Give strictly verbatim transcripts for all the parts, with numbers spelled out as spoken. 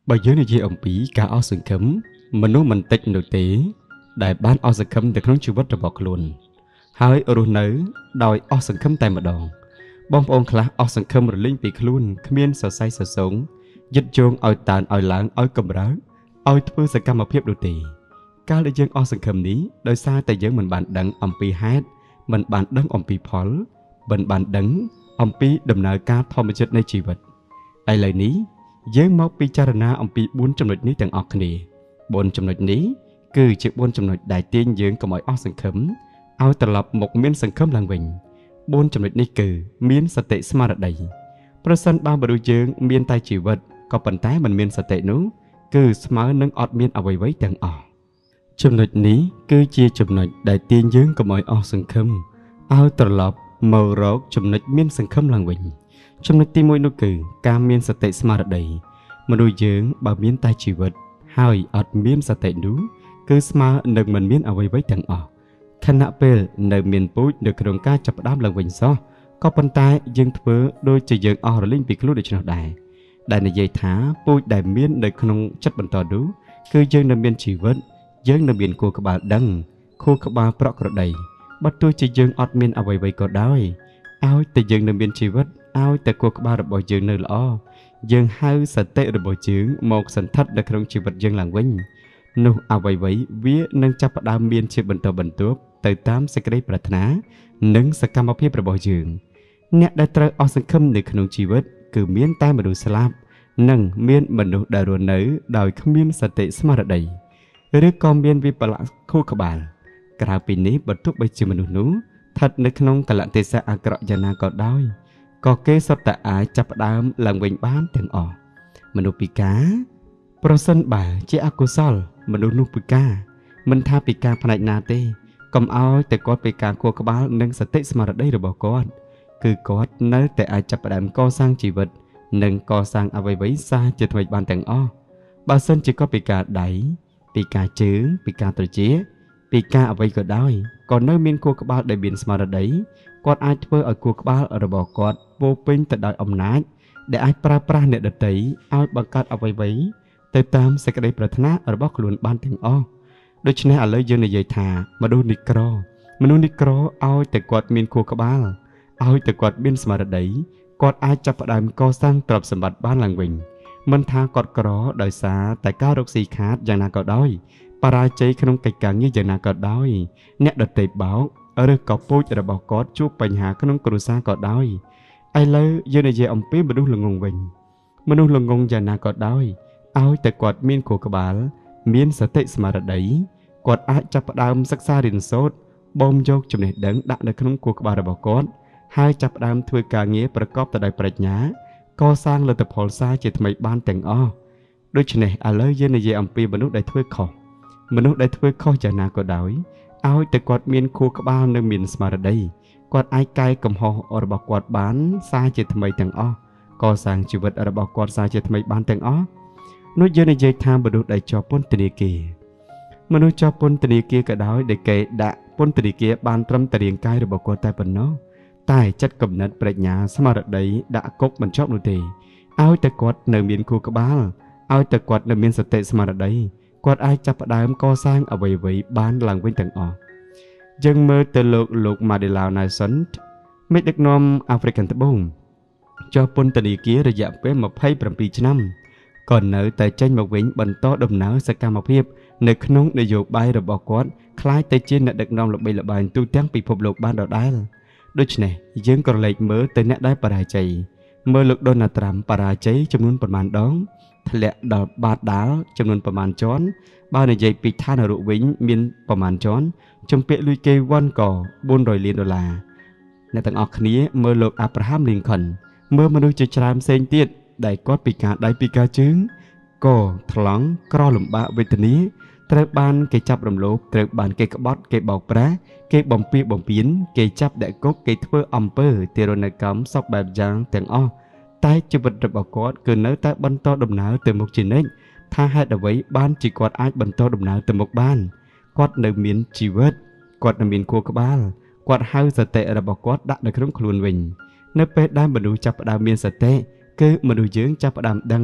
Bởi dưới này gì ông bí cả ở sừng khấm, mình nói mình tịch nổi tế, đại ban ở sừng khấm được nông chịu vất bọc luôn. Hai ở nớ đòi ở sừng khấm tay mà đòn. Bom ông khá ở sừng khấm rồi linh bị luôn, khmiên sợ say sợ sống, dứt chuông ở tàn ở lãng ở cầm ráo, ở thưa sẽ cam một phiếp đồ tì. Cả lời dân ở sừng khấm ní, đời xa tại dân mình bạn đấng ông bí hát, mình bạn đấng ông bí phól, mình bạn đấng ông bí đầm nợ ca thò một chất nơi chỉ vật. Ai lời níយើងមកពិចារណាអំពីbốnចំណុចនេះទាំងអស់គ្នាbốnចំណុចនេះគឺជាbốnចំណុចដែលទាញយើងកុំឲ្យអស់សង្ឃឹមឲ្យត្រឡប់មកមានសង្ឃឹមឡើងវិញbốnចំណុចនេះគឺមានសតិស្មារតីប្រសិនបើមនុស្សយើងមានតែជីវិតក៏ប៉ុន្តែមិនមានសតិនោះគឺស្មើនឹងអត់មានអ្វីៗទាំងអស់ចំណុចនេះគឺជាចំណុចដែលទាញយើងកុំឲ្យអស់សង្ឃឹមឲ្យត្រឡប់មករកចំណុចមានសង្ឃឹមឡើងវិញចំណុចទីមួយនោះគឺការមានសតិស្មារតីមនុស្សយើងបើមានតែជីវិតហើយអត់មានសតិនោះគឺស្មើនឹងមិនមានអ្វីៗទាំងអស់ខណៈពេលនៅមានពូជនៅក្នុងការចាប់ផ្ដើមឡើងវិញសោះក៏ប៉ុន្តែយើងធ្វើដូចជាយើងអស់រលីងពីខ្លួនដូច្នោះដែរដែលនិយាយថាពូជដែលមាននៅក្នុងចិត្តបន្តនោះគឺយើងនៅមានជីវិតយើងនៅមានគូក្បាលដឹងគូក្បាលប្រក់ក្រដីបើទោះជាយើងអត់មានអ្វីៗក៏ដោយឲ្យតែយើងនៅមានជីវិតឲ្យតែគូក្បាលរបស់យើងនៅល្អយើងហៅសតិរបស់យើងមកសន្តិដ្ឋនៅក្នុងជីវិតយើងឡើងវិញនោះអ្វីៗវានឹងចាប់ផ្ដើមមានជាបន្តបន្ទាប់ទៅតាមសេចក្តីប្រាថ្នានិងសកម្មភាពរបស់យើងអ្នកដែលត្រូវអស់សង្ឃឹមនៅក្នុងជីវិតគឺមានតែមនុស្សស្លាប់និងមានមនុស្សដែលរស់នៅដោយគ្មានសតិស្មារតីឬក៏មានវិបលៈខួរក្បាលក្រៅពីនេះបើទោះបីជាមនុស្សនោះស្ថិតនៅក្នុងកលៈទេសៈអាក្រក់យ៉ាងណាក៏ដោយក៏គេសុទ្ធតែអាចចាប់ផ្ដើមឡើងវិញបានទាំងអស់មនុស្សពិការប្រសិនបើជាអកុសលមនុស្សនោះពិការមិនថាពិការផ្នែកណាទេកុំឲ្យតែគាត់ពិការខួរក្បាលនិងសតិស្មារតីរបស់គាត់គឺគាត់នៅតែអាចចាប់ផ្ដើមកសាងជីវិតនិងកសាងអ្វីៗសារជាថ្មីបានទាំងអស់បើសិនជាគាត់ពិការដៃពិការជើងពិការត្រចៀកពិការអ្វីក៏ដោយក៏នៅមានខួរក្បាលដែលមានស្មារតីគាត់អាចធ្វើឲ្យខួរក្បាលរបស់គាត់ពោពេញទៅដោយអំណាចដែលអាចប្រើប្រាស់អ្នកដទៃឲ្យបង្កើតអ្វីៗទៅតាមសេចក្តីប្រាថ្នារបស់ខ្លួនបានទាំងអស់ដូច្នេះឥឡូវយើងនិយាយថាមនុស្សនិក្រមនុស្សនិក្រឲ្យតែគាត់មានខួរក្បាលឲ្យតែគាត់មានស្មារតីគាត់អាចចាប់ផ្ដើមកសាងទ្រព្យសម្បត្តិបានឡើងវិញមិនថាគាត់ក្រដោយសារតែការរកស៊ីខាតយ៉ាងណាក៏ដោយបរាជ័យក្នុងកិច្ចការងារយ៉ាងណាក៏ដោយអ្នកដទៃបោកឬក៏ពូជរបស់គាត់ជួបបញ្ហាក្នុងគ្រួសារក៏ដោយឥឡូវយើងនិយាយអំពីមនុស្សល្ងងវិញមនុស្សល្ងងយ៉ាងណាក៏ដោយឲ្យតែគាត់មានខួរក្បាលមានសតិស្មារតីគាត់អាចចាប់ផ្ដើមសិក្សារៀនសូត្របូមយកចំណេះដឹងដាក់នៅក្នុងខួរក្បាលរបស់គាត់ហើយចាប់ផ្ដើមធ្វើការងារប្រកបទៅដោយប្រាជ្ញាកសាងលទ្ធផលសារជាថ្មីបានទាំងអស់ដូច្នេះឥឡូវយើងនិយាយអំពីមនុស្សដែលធ្វើខុសមនុស្សដែលធ្វើខុសយ៉ាងណាក៏ដោយឲ្យតែគាត់មានខួរក្បាលនិងមានស្មារតីគាត់អាចកែកំហុសរបស់គាត់បានសារជាថ្មីទាំងអស់កសាងជីវិតរបស់គាត់សារជាថ្មីបានទាំងអស់នោះយើងនិយាយថាមនុស្សដែលជាប់ពន្ធនាគារមនុស្សជាប់ពន្ធនាគារក៏ដោយដែលគេដាក់ពន្ធនាគារបានត្រឹមតែរាងកាយរបស់គាត់តែប៉ុណ្ណោះតែចិត្តគំនិតប្រាជ្ញាស្មារតីដាក់គុកមិនជាប់នោះទេឲ្យតែគាត់នៅមានខួរក្បាលឲ្យតែគាត់នៅមានសតិស្មារតីគាត់អាចចាប់ផ្ដើមកសាងអ្វីៗបានឡើងវិញទាំងអស់យើងមើលទៅលោកលោក Mandela Nelson មេដឹកនាំអាហ្វ្រិកត្បូងជាប់ពន្ធនាគាររយៈពេលម្ភៃប្រាំពីរឆ្នាំក៏នៅតែចេញមកវិញបន្តដំណើរសកម្មភាពនៅក្នុងនយោបាយរបស់គាត់คล้ายទៅជាអ្នកដឹកនាំល្បីល្បាញទូទាំងពិភពលោកបានដដែលដូច្នេះយើងក៏លេចមើលទៅអ្នកដែលបរាជ័យមើលលោក Donald Trump បរាជ័យចំនួនប្រមាណដងធ្លាក់ដល់បាតដាលចំនួនប្រមាណជាន់បើនិយាយពីឋាននរកវិញមានប្រមាណជាន់ជំពាក់លុយគេវ៉ាន់ក៏បួនរយលានដុល្លារអ្នកទាំងអស់គ្នាមើលលោក Abraham Lincoln មើលមនុស្សជាច្រើនផ្សេងទៀតដែលគាត់ពិការដៃពិការជើងក៏ថ្លង់ក្រលំបាកវេទនាត្រូវបានគេចាប់រំលោភត្រូវបានគេក្បត់គេបោកប្រាស់គេបំពារបំពានគេចាប់ដាក់គុកគេធ្វើអំពើទារុណកម្មសពបែបយ៉ាងទាំងអស់តែជីវិតរបស់គាត់គឺនៅតែបន្តដំណើរទៅមុខជានិច្ចថាហេតុអ្វីបានជាគាត់អាចបន្តដំណើរទៅមុខបានគាត់នៅមានជីវិតគាត់នៅមានខួរក្បាលគាត់ហៅសតិរបស់គាត់ដាក់នៅក្នុងខ្លួនវិញនៅពេលដែលមនុស្សចាប់ផ្ដើមមានសតិគឺមនុស្សយើងចាប់ផ្ដើមដឹង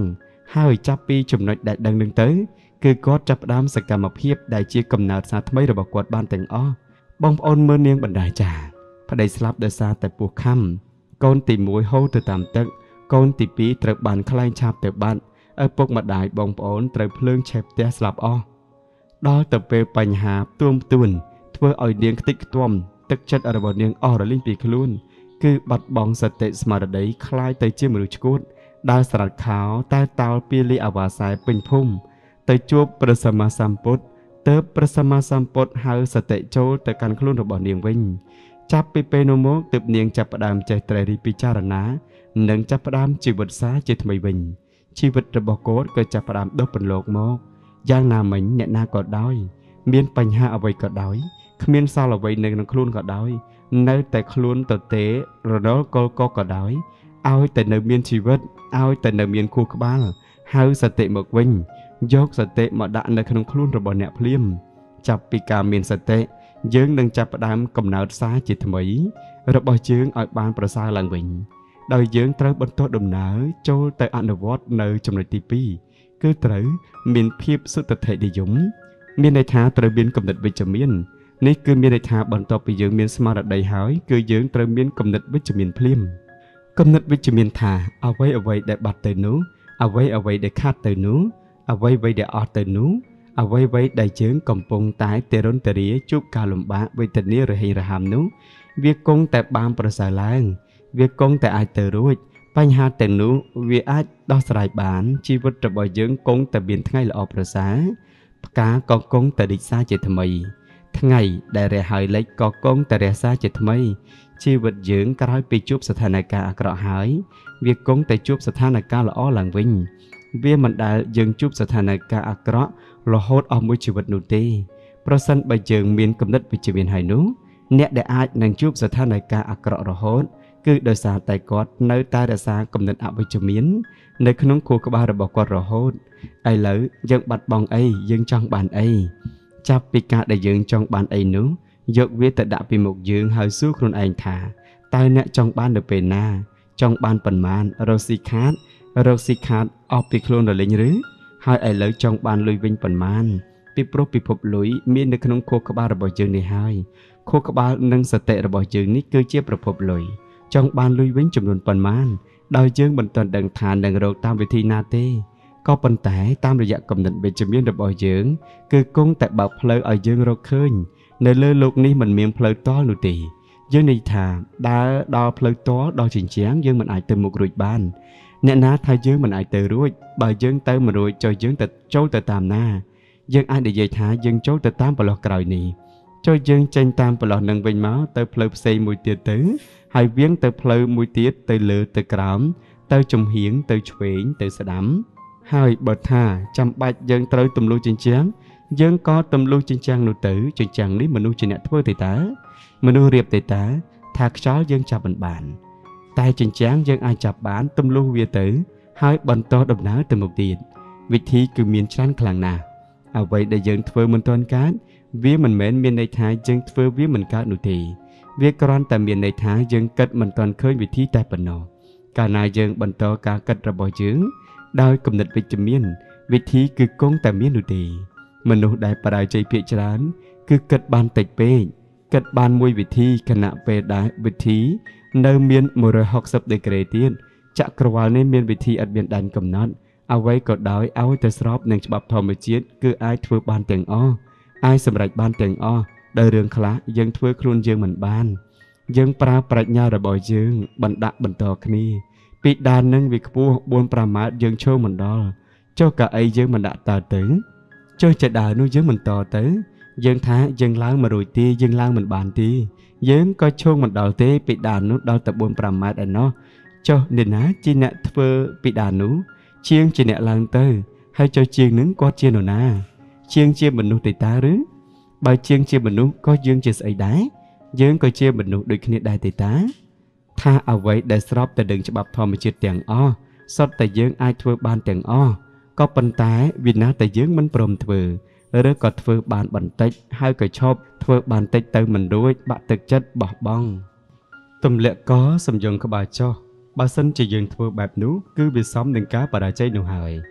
ហើយចាប់ពីចំណុចដែលដឹងនឹងទៅគឺគាត់ចាប់ផ្ដើមសកម្មភាពដែលជាកំណើតសារថ្មីរបស់គាត់បានទាំងអស់បងប្អូនមើលនាងបណ្ដាចាប្តីស្លាប់ដោយសារតែពោះខំកូនទីមួយហូរទៅតាមទឹកកូនទីពីរត្រូវបានខ្លែងឆាបទៅបាត់ឪពុកម្ដាយបងប្អូនត្រូវភ្លើងឆេះផ្ទះស្លាប់អស់ដល់ទៅពេលបញ្ហាផ្ទួមផ្ទួនធ្វើឲ្យនាងខ្ទេចខ្ទាំទឹកចិត្តរបស់នាងអស់រលីងពីខ្លួនគឺបាត់បង់សតិស្មារតីคล้ายទៅជាមនុស្សឆ្កួតដើរស្រែកខោតែតោលពីលីអាវ៉ាសែពេញភូមិទៅជួបព្រះសម្មាសម្ពុទ្ធទើបព្រះសម្មាសម្ពុទ្ធហៅសតិចូលទៅកាន់ខ្លួនរបស់នាងវិញចាប់ពីពេលនោះមកទើបនាងចាប់ផ្ដើមចេះត្រេះរិះពិចារណានិងចាប់ផ្ដើមជីវិតសាជាថ្មីវិញជីវិតរបស់គាត់ក៏ចាប់ផ្ដើមដុះពន្លកមកយ៉ាងណាមិញអ្នកណាក៏ដោយមានបញ្ហាអ្វីក៏ដោយគ្មានសល់អ្វីនៅក្នុងខ្លួនក៏ដោយនៅតែខ្លួនទៅទេរដលកលកក៏ដោយឲ្យតែនៅមានជីវិតឲ្យតែនៅមានខួរក្បាលហៅសតិមកវិញយកសតិមកដាក់នៅក្នុងខ្លួនរបស់អ្នកភ្លាមចាប់ពីការមានសតិយើងនឹងចាប់ផ្ដើមកំណើតសារជាថ្មីរបស់យើងឲ្យបានប្រសើរឡើងវិញដោយយើងត្រូវបន្តដំណើរចូលទៅអនុវត្តនៅចំណុចទីពីរគឺត្រូវមានភាពសុទ្ធិនិយមមានន័យថាត្រូវមានគំនិតវិជ្ជមាននេះគឺមានន័យថាបន្ទាប់ពីយើងមានស្មារតីហើយគឺយើងត្រូវមានគំនិតវិជ្ជមានភ្លាមគំនិតវិជ្ជមានថាអ្វីអ្វីដែលបាត់ទៅនោះអ្វីអ្វីដែលខាតទៅនោះអ្វីអ្វីដែលអស់ទៅនោះអ្វីអ្វីដែលយើងកំពុងតែទរន្ទរាជួបការលំបាកវេទនារហេងរហាមនោះវាគង់តែបានប្រសើរឡើងវាគង់តែអាចទៅរួចបញ្ហាទាំងនោះវាអាចដោះស្រាយបានជីវិតរបស់យើងគង់តែមានថ្ងៃល្អប្រសើរផ្កាក៏គង់តែរីកសាជាថ្មីថ្ងៃដែលរះហើយលិចក៏គង់តែរះសាជាថ្មីជីវិតយើងក្រោយពីជួបស្ថានភាពអាក្រក់ហើយវាគង់តែជួបស្ថានភាពល្អឡើងវិញវាមិនដែលយើងជួបស្ថានភាពអាក្រក់រហូតអស់មួយជីវិតនោះទេប្រសិនបើយើងមានគំនិតវិជ្ជមានហើយនោះអ្នកដែលអាចនឹងជួបស្ថានភាពអាក្រក់រហូតគឺដោយសារតែគាត់នៅតែរក្សាគំនិតអវិជ្ជមាននៅក្នុងខួរក្បាលរបស់គាត់រហូតឥឡូវយើងបាត់បង់អីយើងចង់បានអីចាប់ពីការដែលយើងចង់បានអីនោះយកវាទៅដាក់ពីមុខយើងហើយសួរខ្លួនឯងថាតើអ្នកចង់បាននៅពេលណាចង់បានប៉ុន្មានរកស៊ីខាតរកស៊ីខាតអស់ពីខ្លួនរលីងឬហើយឥឡូវចង់បានលុយវិញប៉ុន្មានពីព្រោះពិភពលុយមាននៅក្នុងខួរក្បាលរបស់យើងនេះហើយខួរក្បាលនិងសតិរបស់យើងនេះគឺជាប្រភពលុយចង់បានលុយវិញចំនួនប៉ុន្មានដោយយើងមិនទាន់ដឹងថានឹងរកតាមវិធីណាទេក៏ប៉ុន្តែតាមរយៈគំនិតវិជ្ជមានរបស់យើងគឺគង់តែបើកផ្លូវឲ្យយើងរកឃើញនៅលើโลกនេះមិនមានផ្លូវតល់នោះទេយើងនិយាយថាដើរដល់ផ្លូវតល់ដល់ជញ្ជាំងយើងមិនអាចទៅមុខរួចបានអ្នកណាថាយើងមិនអាចទៅរួចបើយើងទៅមិនរួចចុះយើងទៅចូលទៅតាមណាយើងអាចនិយាយថាយើងចូលទៅតាមប្រឡោះក្រោយនេះចុះយើងចេញតាមប្រឡោះនឹងវិញមកទៅផ្លូវផ្សេងមួយទៀតទៅហើយវៀងទៅផ្លូវមួយទៀតទៅលើទៅក្រោមទៅចំហៀងទៅឆ្វេងទៅស្ដាំហើយបើថាចាំបាច់យើងត្រូវទម្លុះជញ្ជាំងយើងក៏ទម្លុះជញ្ជាំងនោះទៅជញ្ជាំងនេះមនុស្សជាអ្នកធ្វើទេតាមនុស្សរៀបទេតាថាខ្យល់យើងចាប់មិនបានតែជញ្ជាំងយើងអាចចាប់បានទម្លុះវាទៅហើយបន្តដំណើរទៅមុខទៀតវិធីគឺមានច្រើនខ្លាំងណាស់អ្វីដែលយើងធ្វើមិនទាន់កើតវាមិនមែនមានន័យថាយើងធ្វើវាមិនកើតនោះទេវាគ្រាន់តែមានន័យថាយើងគិតមិនទាន់ឃើញវិធីតែប៉ុណ្ណោះកាលណាយើងបន្តការគិតរបស់យើងដោយគំនិតវិជ្ជមានវិធីគឺគង់តែមាននោះទេមនុស្សដែលបរាជ័យភាគច្រើនគឺគិតបានតិចពេកគិតបានមួយវិធីខណៈពេលដែលវិធីនៅមានមួយរយហុកសិបដឺក្រេទៀតចក្រវាលនេះមានវិធីអត់មានដែនកំណត់អ្វីក៏ដោយឲ្យតែស្របនឹងច្បាប់ធម្មជាតិគឺអាចធ្វើបានទាំងអស់អាចសម្រេចបានទាំងអស់ដោយរឿងខ្លះយើងធ្វើខ្លួនយើងមិនបានយើងប្រើប្រាជ្ញារបស់យើងបណ្ដាក់បន្តគ្នាពីដាននឹងវាខ្ពស់បួនប្រាំម៉ែត្រយើងឈរមិនដល់ចុះកៅអីយើងមិនដាក់តទៅចុះចេះដើរនោះយើងមិនតទៅយើងថាយើងឡើងមិនរួចទេយើងឡើងមិនបានទេយើងក៏ឈោងមិនដល់ទេពីដាននោះដល់តែបួនប្រាំម៉ែត្រឯណោះចុះអ្នកណាជាអ្នកធ្វើពីដាននោះជាងជាអ្នកឡើងទៅហើយចុះជាងនឹងគាត់ជានរណាជាងជាមនុស្សទេតាឬបើជាងជាមនុស្សក៏យើងជាស្អីដែរយើងក៏ជាមនុស្សដូចគ្នាដែរទេតាថាអ្វីដែលស្របទៅនឹងច្បាប់ធម្មជាតិទាំងអស់សុទ្ធតែយើងអាចធ្វើបានទាំងអស់ក៏ប៉ុន្តែវិណាតែយើងមិនព្រមធ្វើឬក៏ធ្វើបានបន្តិចហើយក៏ឈប់ធ្វើបានតិចទៅមិនរួចបាក់ទឹកចិត្តបោះបង់ទម្លាក់កសំយងក្បាលចុះបើសិនជាយើងធ្វើបែបនោះគឺវាសមនឹងការបរាជ័យនោះហើយ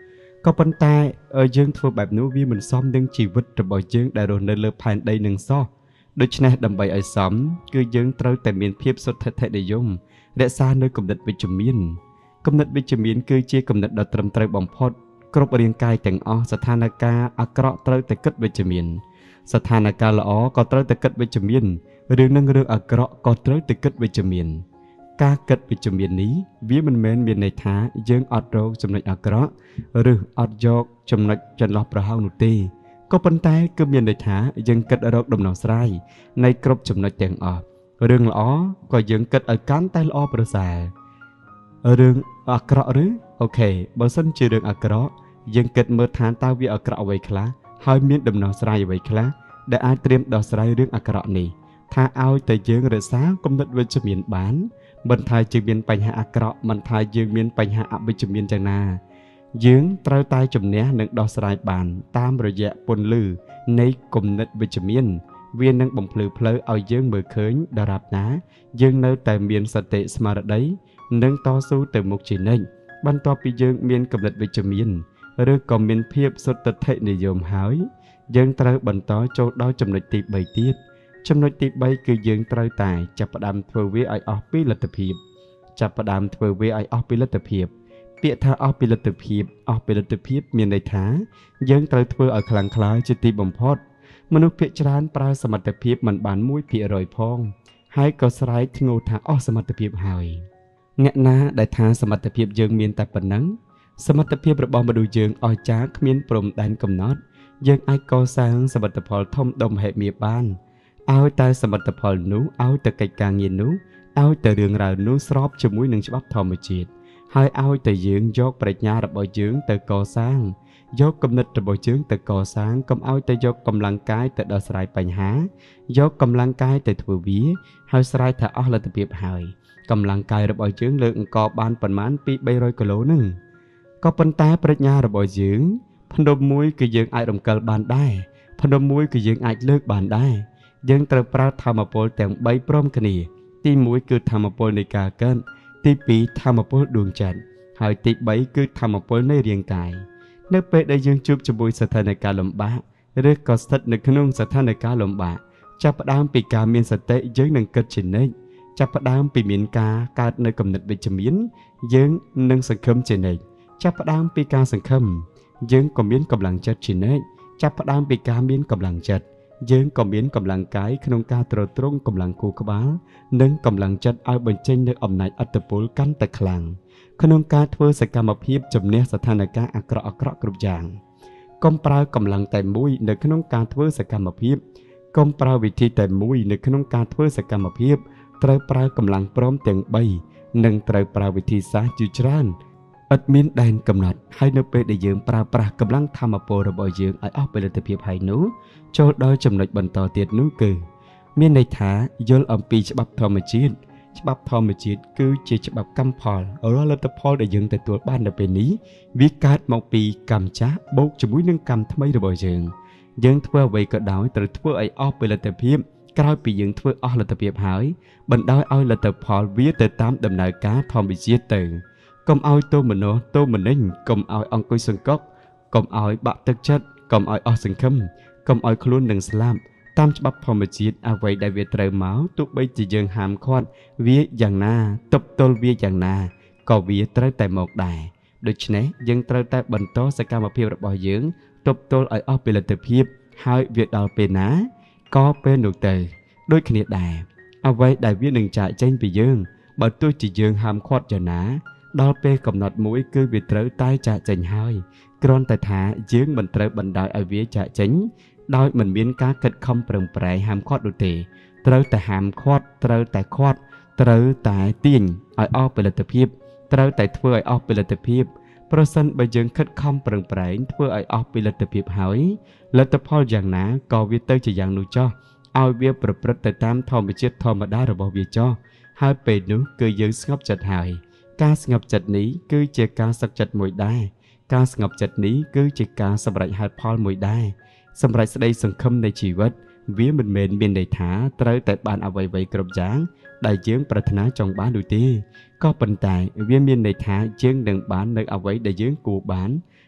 có vấn tai ở dương thua bẹp núi vi mình xóm nhưng chỉ vứt rồi bỏ dương đại đồ nơi lơ phàn đây nâng so đôi chân đầm bầy ở xóm cứ dương trâu tại miền phiếp xuất thật thể để dùng để xa nơi cầm địch với chùm miên cầm địch với chùm miên cứ chia cầm địch đợt trầm trâu bỏng phốt cướp riêng cai chẳng o sát thana ca akro trâu tại cất với chùm miên sát thana ca lõ có trâu tại cất với chùm miên riêng nâng riêng akro có trâu tại cất với chùm miên ca cất với chùm miên ní ví mình men miền này thá dương ọt rô chùm này akro rư ọt dọc chùm này chân lọp ra hao nụ tê có vấn tay cứ miền này thá dương cất ở độc đồng nào sai nay cướp chùm này chẳng o riêng lõ có dương cất ở cán tay lõ bờ xà riêng akro rứ ok bờ sân chưa riêng akro dương cất mơ thán tao vì akro vậy khá hơi miền đồng nào sai vậy khá để ai tiêm đào sai riêng akro này tha ao tại dương rửa sáng công nhận với chùm miền bán mình thay chữ miền bành hạ akro mình thay dương miền bành hạ với chữ miền chẳng na dương trao tay chùm né nâng đo sài bàn tam rồi dạ pôn lư nay cùng nứt với chữ miền viên nâng bồng phừ phơi ao dương mờ khơi đào rạp ná dương nơi tại miền sạt tệ smart đấy nâng to su từ một chỉ nên ban to pi dương miền cùng nứt với chữ miền rồi còn miền phiệp xuất tật thể để dòm hái dương trao bẩn to cho đo chùm nứt tì bảy tiết chấm nói tiếp bay cứ dương trao tài chập đam thưa với ai ở pi lật tập hiệp chập đam thưa với ai ở pi lật tập hiệp bịa tha ở pi lật tập hiệp ở pi lật tập hiệp miền đại thá dương trao thưa ở khlang khล้ายជាទីបំផុតមនុស្សភាគច្រើនប្រើសមត្ថភាពមិនបានមួយភាគរយផងហើយក៏ស្រែកធ្ងោថាអស់សមត្ថភាពហើយអ្នកណាដែលថាសមត្ថភាពយើងមានតែប៉ុណ្ណឹងសមត្ថភាពរបស់មនុស្សយើងអស្ចារ្យគ្មានព្រំដែនកំណត់យើងអាចកសាងសមិទ្ធផលធំដុំហេតុមាបានឲ្យតែសមិទ្ធផលនោះឲ្យតែកិច្ចការងារនោះឲ្យតែរឿងរ៉ាវនោះស្របជាមួយនឹងច្បាប់ធម្មជាតិហើយឲ្យតែយើងយកប្រាជ្ញារបស់យើងទៅកសាងយកគំនិតរបស់យើងទៅកសាងកុំឲ្យតែយកកម្លាំងកាយទៅដោះស្រាយបញ្ហាយកកម្លាំងកាយទៅធ្វើវាហើយស្រែកថាអស់លទ្ធភាពហើយកម្លាំងកាយរបស់យើងលើកអង្គបានប្រមាណពីបីរយគីឡូនឹងក៏ប៉ុន្តែប្រាជ្ញារបស់យើងភ្នំមួយគឺយើងអាចរំកិលបានដែរភ្នំមួយគឺយើងអាចលើកបានដែរយើងត្រូវប្រើធម្មពលទាំងបីព្រមគ្នាទីមួយគឺធម្មពលនៃការកើតទីពីរធម្មពលដួងចិត្តហើយទីបីគឺធម្មពលនៃរាងកាយនៅពេលដែលយើងជួបជាមួយស្ថានភាពលំបាកឬក៏ស្ថិតនៅក្នុងស្ថានភាពលំបាកចាប់ផ្ដើមពីការមានសតិយើងនឹងគិតជានិច្ចចាប់ផ្ដើមពីមានការកើតនៅគំនិតវិជ្ជមានយើងនឹងសង្ឃឹមជានិច្ចចាប់ផ្ដើមពីការសង្ឃឹមយើងក៏មានកម្លាំងចិត្តជានិច្ចចាប់ផ្ដើមពីការមានកម្លាំងចិត្តយើងក៏មានកម្លាំងកាយក្នុងការទ្រទ្រង់កម្លាំងគូក្បាលនិងកម្លាំងចិត្តឲ្យបញ្ចេញនូវអំណាចអត្តពលកាន់តែខ្លាំងក្នុងការធ្វើសកម្មភាពជំនះស្ថានភាពអាក្រក់អាក្រក់គ្រប់យ៉ាងកុំប្រើកម្លាំងតែមួយនៅក្នុងការធ្វើសកម្មភាពកុំប្រើវិធីតែមួយនៅក្នុងការធ្វើសកម្មភាពត្រូវប្រើកម្លាំងព្រមទាំងបីនិងត្រូវប្រើវិធីសាស្ត្រជាច្រើនឥតមានដែនកំណត់ហើយនៅពេលដែលយើងប្រើប្រាស់កម្លាំងធម្មពលរបស់យើងឲ្យអស់ពលិទ្ធភាពហើយនោះចូលដល់ចំណុចបន្តទៀតនោះគឺមានន័យថាយល់អំពីច្បាប់ធម្មជាតិច្បាប់ធម្មជាតិគឺជាច្បាប់កម្មផលរាល់លទ្ធផលដែលយើងទទួលបាននៅពេលនេះវាកើតមកពីកម្មចាស់បូកជាមួយនឹងកម្មថ្មីរបស់យើងយើងធ្វើអ្វីក៏ដោយត្រូវធ្វើឲ្យអស់ពលិទ្ធភាពក្រោយពីយើងធ្វើអស់លទ្ធភាពហើយបណ្ដោយឲ្យលទ្ធផលវាទៅតាមដំណើរការធម្មជាតិទៅកុំឲ្យទោមនស្សទោមនិញកុំឲ្យអង្គុយសង្កត់កុំឲ្យបាក់ទឹកចិត្តកុំឲ្យអស់សង្ឃឹមកុំឲ្យខ្លួននឹងស្លាប់តាមច្បាប់ធម្មជាតិអ្វីដែលវាត្រូវមកទោះបីជាយើងហាមឃាត់វាយ៉ាងណាទប់ទល់វាយ៉ាងណាក៏វាត្រូវតែមកដែរដូច្នេះយើងត្រូវតែបន្តសកម្មភាពរបស់យើងទប់ទល់ឲ្យអស់ពលិទ្ធភាពហើយវាដល់ពេលណាក៏ពេលនោះទៅដូចគ្នាដែរអ្វីដែលវានឹងចាកចេញពីយើងបើទោះជាយើងហាមឃាត់យ៉ាងណាដល់ពេលកំណត់មួយគឺវាត្រូវតែចាកចេញហើយគ្រាន់តែថាយើងមិនត្រូវបណ្ដោយឲ្យវាចាកចេញដោយមិនមានការខិតខំប្រឹងប្រែងហាមឃាត់នោះទេត្រូវតែហាមឃាត់ត្រូវតែឃាត់ត្រូវតែទាញឲ្យអស់ពលិទ្ធភាពត្រូវតែធ្វើឲ្យអស់ពលិទ្ធភាពប្រសិនបើយើងខិតខំប្រឹងប្រែងធ្វើឲ្យអស់ពលិទ្ធភាពហើយលទ្ធផលយ៉ាងណាក៏វាទៅជាយ៉ាងនោះចោះឲ្យវាប្រព្រឹត្តទៅតាមធម្មជាតិធម្មតារបស់វាចោះហើយពេលនោះគឺយើងស្ងប់ចិត្តហើយការស្ងប់ចិត្តនេះគឺជាការសឹកចិត្តមួយដែរការស្ងប់ចិត្តនេះគឺជាការសម្រេចហេតុផលមួយដែរសម្រេចស្ដីសង្ឃឹមនៃជីវិតវាមិនមែនមានន័យថាត្រូវតែបានអ្វីៗគ្រប់យ៉ាងដែលយើងប្រាថ្នាចង់បាននោះទេក៏ប៉ុន្តែវាមានន័យថាយើងនឹងបាននៅអ្វីដែលយើងគួរបាន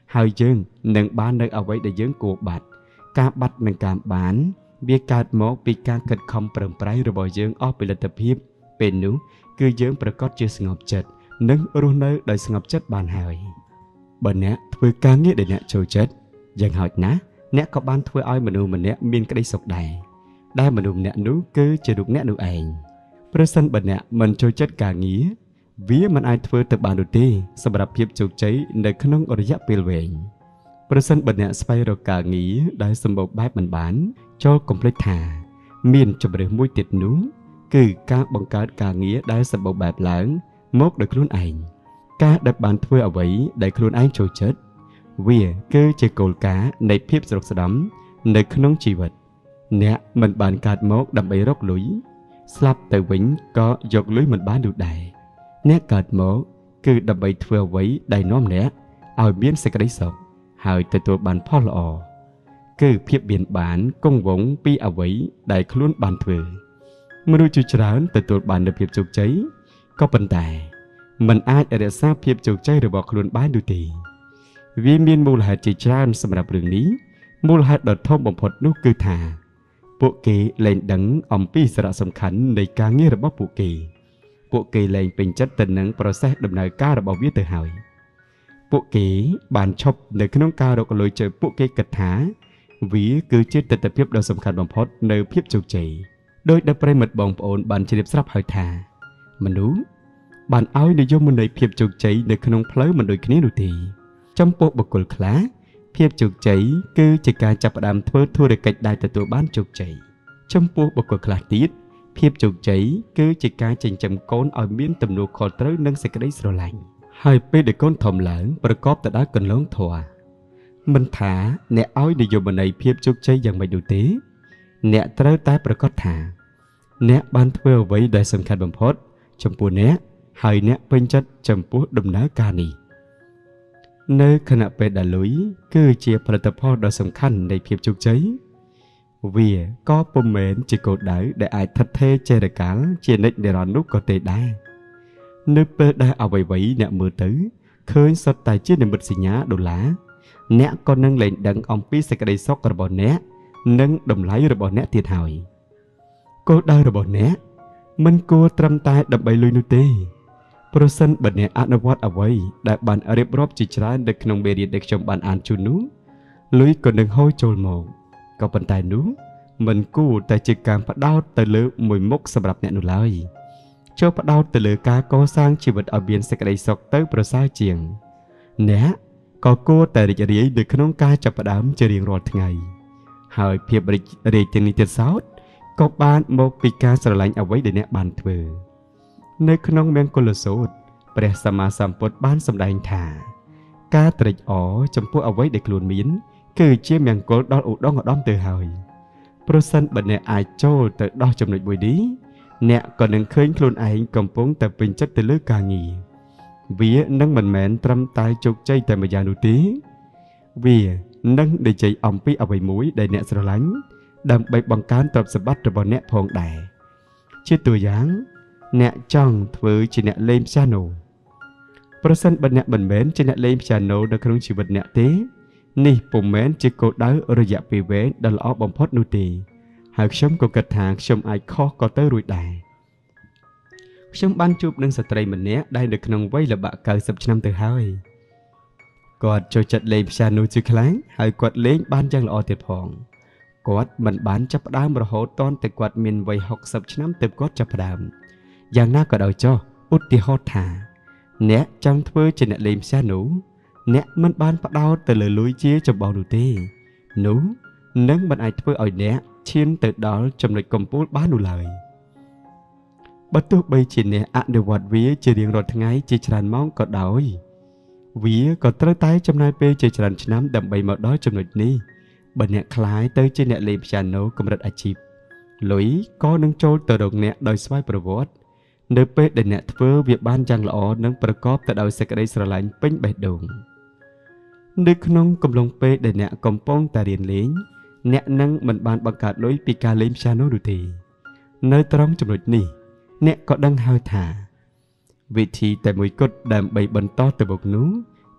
ហើយយើងនឹងបាននៅអ្វីដែលយើងគួរបាត់ការបាត់នឹងការបានវាកើតមកពីការខិតខំប្រឹងប្រែងរបស់យើងអស់ពីលទ្ធភាពពេលនោះគឺយើងប្រកាសជាស្ងប់ចិត្តនិងរស់នៅដោយស្ងប់ចិត្តបានហើយបើអ្នកធ្វើការងារដែលអ្នកចូលចិត្តយ៉ាងហោចណាស់អ្នកក៏បានធ្វើឲ្យមនុស្សម្នាក់មានក្តីសុខដែរដែលមនុស្សម្នាក់នោះគឺជារូបអ្នកនោះឯងប្រសិនបើអ្នកមិនចូលចិត្តការងារវាមិនអាចធ្វើទៅបាននោះទេសម្រាប់ភាពជោគជ័យនៅក្នុងរយៈពេលវែងប្រសិនបើអ្នកស្វែងរកការងារដែលសម្បូរបែបមិនបានចូលកុំភ្លេចថាមានជម្រើសមួយទៀតនោះគឺការបង្កើតការងារដែលសម្បូរបែបឡើងមកដោយខ្លួនឯងការដែលបានធ្វើអ្វីដែលខ្លួនឯងចូលចិត្តវាគឺជាគោលការណ៍នៃភាពស្រុកស្ដំនៅក្នុងជីវិតអ្នកមិនបានកើតមកដើម្បីរកលុយស្លាប់ទៅវិញក៏យកលុយមិនបាននោះដែរអ្នកកើតមកគឺដើម្បីធ្វើអ្វីដែលនាំអ្នកឲ្យមានសេចក្តីសុខហើយទទួលបានផលល្អគឺភាពមានបានគង់វង្សពីអ្វីដែលខ្លួនបានធ្វើមនុស្សជាច្រើនទទួលបាននូវភាពជោគជ័យក៏ប៉ុន្តែมันអាចរក្សាភាពជោគជ័យរបស់ខ្លួនបាននោះទេវាមានមូលហេតុជាច្រើនសម្រាប់រឿងនេះមូលហេតុដ៏ធំបំផុតនោះគឺថាពួកគេលែងដឹងអំពីសារៈសំខាន់នៃការងាររបស់ពួកគេពួកគេលែងពេញចិត្តទៅនឹងប្រសេសដំណើរការរបស់វាទៅហើយពួកគេបានឈប់នៅក្នុងការរកលុយជើពួកគេគិតថាវាគឺជាទិដ្ឋភាពដ៏សំខាន់បំផុតនៅភាពជោគជ័យដោយដែលប្រិមិត្តបងប្អូនបានជ្រាបស្រាប់ហើយថាមនុស្សបានឲ្យនិយមន័យភាពជោគជ័យនៅក្នុងផ្លូវមិនដូចគ្នានោះទេចំពោះបុគ្គលខ្លះភាពជោគជ័យគឺជាការចាប់ផ្ដើមធ្វើធុរកិច្ចដែលទទួលបានជោគជ័យចំពោះបុគ្គលខ្លះទៀតភាពជោគជ័យគឺជាការចិញ្ចឹមកូនឲ្យមានទំនួលខុសត្រូវនិងសេចក្តីស្រឡាញ់ហើយពេលដែលកូនធំឡើងប្រកបទៅដោយគន្លងធម៌មិនថាអ្នកឲ្យនិយមន័យភាពជោគជ័យយ៉ាងម៉េចនោះទេអ្នកត្រូវតែប្រកាសថាអ្នកបានធ្វើអ្វីដែលសំខាន់បំផុតចំពោះអ្នកហើយអ្នកពេញចិត្តចំពោះដំណើរការនេះនៅខណៈពេលដែលលុយគឺជាផលិតផលដ៏សំខាន់នៃភាពជោគជ័យវាក៏ពុំមែនជាគោលដៅដែលអាចថិតថេរចេរកាលជានិច្ចនិរន្តរ៍នោះក៏ទេដែរនៅពេលដែលអ្វីៗអ្នកមើលទៅឃើញសុទ្ធតែជានិមិត្តសញ្ញាដុល្លារអ្នកក៏នឹងលែងដឹងអំពីសេចក្តីសុខរបស់អ្នកនិងតម្លៃរបស់អ្នកទៀតហើយគោលដៅរបស់អ្នកមិនគួរត្រឹមតែដើម្បីលុយនោះទេប្រសិនបើអ្នកអនុវត្តអ្វីដែលបានរៀបរាប់ជាច្រើននៅក្នុងមេរៀនដែលខ្ញុំបានអានជូននោះលុយក៏នឹងហូរចូលមកក៏ប៉ុន្តែនោះមិនគួរតែជាការផ្ដោតទៅលើមួយមុខសម្រាប់អ្នកនោះឡើយចូលផ្ដោតទៅលើការកសាងជីវិតឲ្យមានសេចក្តីសុខទៅប្រសើរជាងអ្នកក៏គួរតែរីករាយនៅក្នុងការចាប់ផ្ដើមជារៀងរាល់ថ្ងៃហើយភាពរីករាយទាំងនេះទៀតសោតក៏បានមកពីការស្រឡាញ់អ្វីដែលអ្នកបានធ្វើនៅក្នុងមង្គលសូត្រព្រះសម្មាសម្ពុទ្ធបានសម្ដែងថាការត្រេកអរចំពោះអ្វីដែលខ្លួនមានគឺជាមង្គលដល់ឧត្តមឧត្តមទៅហើយប្រសិនបើអ្នកអាចចូលទៅដោះចំណុចមួយនេះអ្នកក៏នឹងឃើញខ្លួនឯងកំពុងតែពេញចិត្តទៅលើការងារវានឹងមិនមែនត្រឹមតែជោគជ័យតែម្យ៉ាងនោះទេវានឹងនិយាយអំពីអ្វីមួយដែលអ្នកស្រឡាញ់ដើម្បីបង្កើនទ្រព្យសម្បត្តិរបស់អ្នកផងដែរជាទូយ៉ាងអ្នកចង់ធ្វើជាអ្នកលេងព្យ៉ាណូប្រសិនបើអ្នកមិនមែនជាអ្នកលេងព្យ៉ាណូនៅក្នុងជីវិតអ្នកទេនេះពុំមែនជាគោលដៅរយៈពេលវែងដ៏ល្អបំផុតនោះទេហើយខ្ញុំក៏គិតថាខ្ញុំអាចខុសក៏ទៅរួចដែរខ្ញុំបានជួបនឹងស្ត្រីម្នាក់ដែលនៅក្នុងវ័យល្បាក់កៅសិបឆ្នាំទៅហើយគាត់ចូលចិត្តលេងព្យ៉ាណូជាខ្លាំងហើយគាត់លេងបានយ៉ាងល្អទៀតផងគាត់មិនបានចាប់ផ្ដើមរហូតទាន់តែគាត់មានវ័យហុកសិបឆ្នាំទើបគាត់ចាប់ផ្ដើមយ៉ាងណាក៏ដោយចុះឧទាហរណ៍ថាអ្នកចង់ធ្វើជាអ្នកលេងព្យ៉ាណូអ្នកមិនបានផ្ដោតទៅលើលុយជាចម្បងនោះទេនោះនឹងមិនអាចធ្វើឲ្យអ្នកឈានទៅដល់ចំណុចកំពូលបាននោះឡើយបើទោះបីជាអ្នកអនុវត្តវាជារៀងរាល់ថ្ងៃជាច្រើនម៉ោងក៏ដោយវាក៏ត្រូវតែចំណាយពេលជាច្រើនឆ្នាំដើម្បីមកដល់ចំណុចនេះបើអ្នកខ្លាយទៅជាអ្នកលេងព្យ៉ាណូកម្រិតអាជីពលុយក៏នឹងចូលទៅរកអ្នកដោយស្វ័យប្រវត្តិនៅពេលដែលអ្នកធ្វើវាបានយ៉ាងល្អនិងប្រកបទៅដោយសេចក្តីស្រឡាញ់ពេញបេះដូងនៅក្នុងកំឡុងពេលដែលអ្នកកំពុងតែរៀនលេងអ្នកនឹងមិនបានបង្កើតលុយពីការលេងព្យ៉ាណូនោះទេនៅត្រង់ចំណុចនេះអ្នកក៏ដឹងហើយថាវិធីតែមួយគត់ដើម្បីបន្តទៅមុខនោះ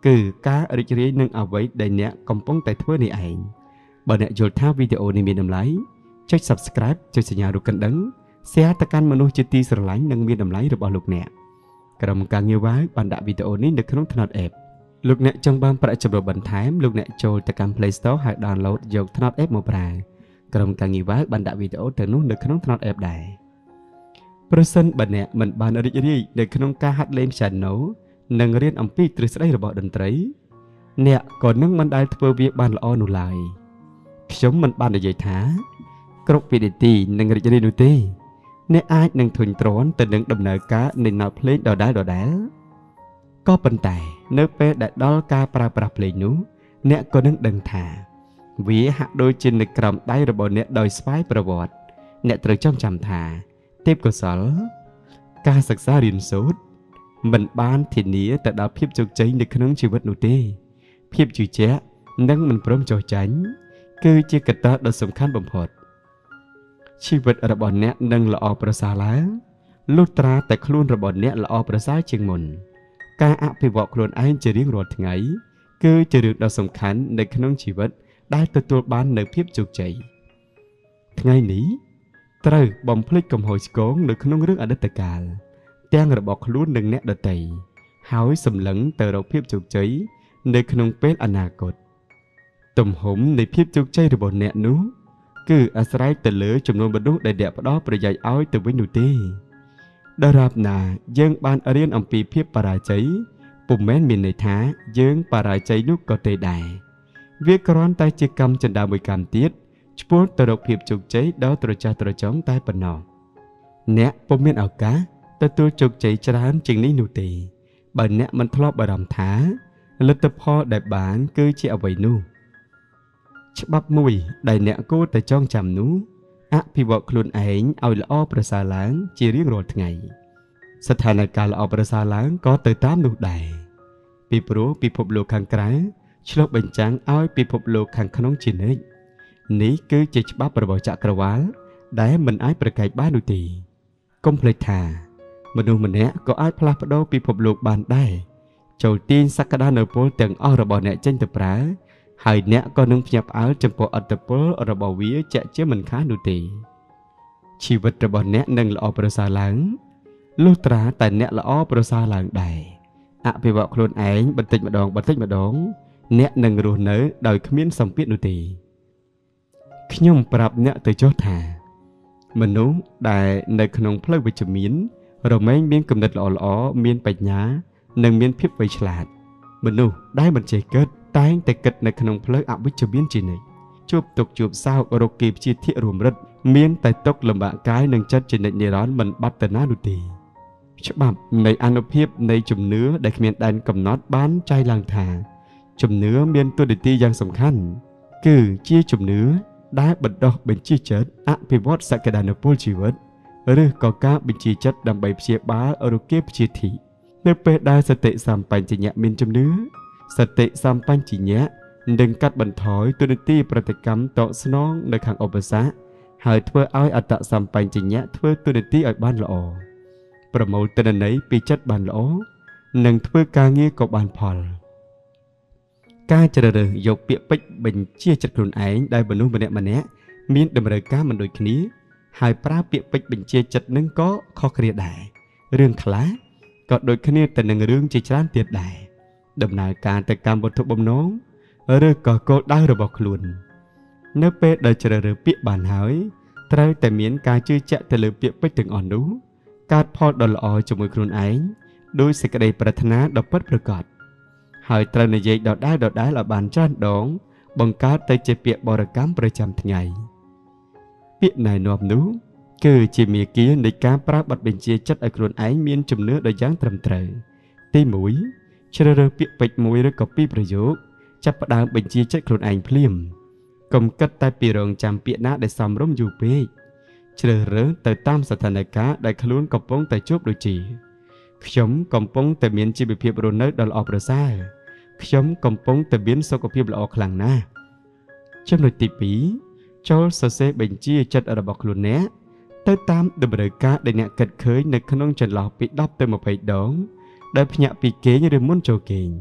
គឺការរីករាយនឹងអ្វីដែលអ្នកកំពុងតែធ្វើនេះឯងបើអ្នកយល់ថាវីដេអូនេះមានតម្លៃចុច Subscribe ចុចសញ្ញារូបកណ្ដឹង Share ទៅកាន់មនុស្សជាទីស្រឡាញ់និងមានតម្លៃរបស់លោកអ្នកក្រុមការងារវាយបានដាក់វីដេអូនេះនៅក្នុង Tnod App លោកអ្នកចង់បានប្រាក់ចំណូលបន្ថែមលោកអ្នកចូលទៅកាន់ Play Store ហើយ download យក Tnod App មកប្រើក្រុមការងារវាយបានដាក់វីដេអូទៅនោះនៅក្នុង Tnod App ដែរប្រសិនបើអ្នកមិនបានរីករាយនៅក្នុងការហាត់លេង piano និងរៀនអំពីទ្រឹស្ដីរបស់តន្ត្រីអ្នកក៏នឹងមិនដែលធ្វើវាបានល្អនោះឡើយខ្ញុំមិនបាននិយាយថាគ្រប់វិនាទីនឹងរីករាយនោះទេអ្នកអាចនឹងធុញទ្រាន់ទៅនឹងដំណើរការនៃណោតភ្លេងដដែលដដែលក៏ប៉ុន្តែនៅពេលដែលដល់ការប្រើប្រាស់ភ្លេងនោះអ្នកក៏នឹងដឹងថាវាហាក់ដូចជានៅក្រោមដៃរបស់អ្នកដោយស្វ័យប្រវត្តិអ្នកត្រូវចងចាំថាទេពកោសល្យការសិក្សារៀនសូត្រមិនបានធានាទៅដល់ភាពជោគជ័យនៅក្នុងជីវិតនោះទេភាពជឿជាក់និងមិនព្រមចោះចាញ់គឺជាកត្តាដ៏សំខាន់បំផុតជីវិតរបស់អ្នកនឹងល្អប្រសើរឡើងលុះត្រាតែខ្លួនរបស់អ្នកល្អប្រសើរជាងមុនការអភិវឌ្ឍខ្លួនឯងជារៀងរាល់ថ្ងៃគឺជារឿងដ៏សំខាន់នៅក្នុងជីវិតដែលទទួលបាននូវភាពជោគជ័យថ្ងៃនេះត្រូវបំភ្លេចកំហុសឆ្គងនៅក្នុងរឿងអតីតកាលទាំងរបស់ខ្លួននិងអ្នកដទៃហើយសម្លឹងទៅរកភាពជោគជ័យនៅក្នុងពេលអនាគតទំហំនៃភាពជោគជ័យរបស់អ្នកនោះគឺអាស្រ័យទៅលើចំនួនមនុស្សដែលអ្នកផ្ដល់ប្រយោជន៍ឲ្យទៅវិញនោះទេដរាបណាយើងបានរៀនអំពីភាពបរាជ័យពុំមែនមានន័យថាយើងបរាជ័យនោះក៏ទេដែរវាគ្រាន់តែជាកម្មចិន្តាមួយកម្មទៀតឆ្ពោះទៅរកភាពជោគជ័យដ៏ត្រចះត្រចង់តែប៉ុណ្ណោះអ្នកពុំមានឱកាសទទួលជោគជ័យច្រើនជាងនេះនោះទេបើអ្នកមិនធ្លាប់បារម្ភថាលទ្ធផលដែលបានគឺជាអ្វីនោះច្បាប់មួយដែលអ្នកគួរតែចងចាំនោះអភិវឌ្ឍខ្លួនឯងឲ្យល្អប្រសើរឡើងជារៀងរាល់ថ្ងៃស្ថានភាពល្អប្រសើរឡើងក៏ទៅតាមនោះដែរពីព្រោះពិភពលោកខាងក្រៅឆ្លុះបញ្ចាំងឲ្យពិភពលោកខាងក្នុងជានិច្ចនេះគឺជាច្បាប់របស់ចក្រវាឡដែលមិនអាចប្រកែកបាននោះទេកុំភ្លេចថាមនុស្សម្នាក់ក៏អាចផ្លាស់ប្ដូរពិភពលោកបានដែរចូលទាញសក្តានុពលទាំងអស់របស់អ្នកចេញទៅប្រើហើយអ្នកក៏នឹងភ្ញាក់ផ្អើលចំពោះអត្តពលរបស់វាជាក់ជាមិនខាននោះទេជីវិតរបស់អ្នកនឹងល្អប្រសើរឡើងលុះត្រាតែអ្នកល្អប្រសើរឡើងដែរអភិវឌ្ឍខ្លួនឯងបន្តិចម្ដងបន្តិចម្ដងអ្នកនឹងរស់នៅដោយគ្មានសម្ពាធនោះទេខ្ញុំប្រាប់អ្នកទៅចុះថាមនុស្សដែលនៅក្នុងផ្លូវវិជ្ជមានរមែងមានគំនិតល្អៗមានបញ្ញានិងមានភាពវៃឆ្លាតមនុស្សដែលមិនចេះគិតតែងតែគិតនៅក្នុងផ្លូវអវិជ្ជមានជានិច្ចជួបទុកជួបសោករកគីព្យាធិរួមរិទ្ធមានតែទុកលំបាកកាយនិងចិត្តជានិច្ចនិរន្តរ៍មិនបាត់ទៅណានោះទេច្បាប់នៃអានុភាពនៃជំនឿដែលគ្មានដែនកំណត់បានចែងឡើងថាជំនឿមានតួនាទីយ៉ាងសំខាន់គឺជាជំនឿដែលបណ្ដោះបញ្ជាចិត្តអភិវឌ្ឍសក្តានុពលជីវិតឬក៏ការបញ្ជាចិត្តដើម្បីព្យាបាលរោគព្យាធិនៅពេលដែលសតិសម្បជញ្ញៈមានជំនឿសតិសម្បជញ្ញៈនឹងកាត់បន្ថយតួនាទីប្រតិកម្មតបស្នងនៅខាងឧបសគ្គហើយធ្វើឲ្យអត្តសម្បជញ្ញៈធ្វើតួនាទីឲ្យបានល្អប្រមូលទិន្នន័យពីចិត្តបានល្អនិងធ្វើការងារក៏បានផលការជ្រើសរើសយកពាក្យពេចន៍បញ្ជាចិត្តខ្លួនឯងដែលមនុស្សម្នាក់ម្នាក់មានតម្រូវការមិនដូចគ្នាហើយប្រើពាក្យពេចន៍បញ្ជាចិត្តនឹងក៏ខុសគ្នាដែររឿងខ្លះក៏ដូចគ្នាទៅនឹងរឿងជាច្រើនទៀតដែរដំណើរការទៅកម្មវត្ថុបំណងឬក៏គោលដៅរបស់ខ្លួននៅពេលដែលជ្រើសរើសពាក្យបានហើយត្រូវតែមានការជឿជាក់ទៅលើពាក្យពេចន៍ទាំងអស់នោះកើតផលដ៏ល្អជាមួយខ្លួនឯងដោយសេចក្តីប្រាថ្នាដ៏ពិតប្រាកដហើយត្រូវនិយាយដដែលដដែលឲ្យបានច្រើនដងបង្កើតទៅជាពាក្យបរិកម្មប្រចាំថ្ងៃពាក្យណែនាំនោះគឺជាមាគ៌ានៃការប្រើបទបញ្ជាចិត្តឲ្យខ្លួនឯងមានជំនឿដ៏យ៉ាងត្រឹមត្រូវទីមួយជ្រើសរើសពាក្យពេចន៍មួយឬក៏ពីរប្រយោគចាប់ផ្ដើមបញ្ជាចិត្តខ្លួនឯងភ្លាមកុំគិតតែពីរងចាំពាក្យណាដែលសមរម្យយូរពេកជ្រើសរើសទៅតាមស្ថានភាពដែលខ្លួនកំពុងតែជួបដូចជាខ្ញុំកំពុងតែមានជីវភាពរស់នៅដ៏ល្អប្រសើរខ្ញុំកំពុងតែមានសុខភាពល្អខ្លាំងណាស់ចំណុចទីពីរចូលសរសេរបញ្ជាចិត្តរបស់ខ្លួនអ្នកទៅតាមតម្រូវការដែលអ្នកគិតឃើញនៅក្នុងចន្លោះពីដប់ទៅម្ភៃដងដែលភ្ញាក់ពីគេងឬមុនចូលគេង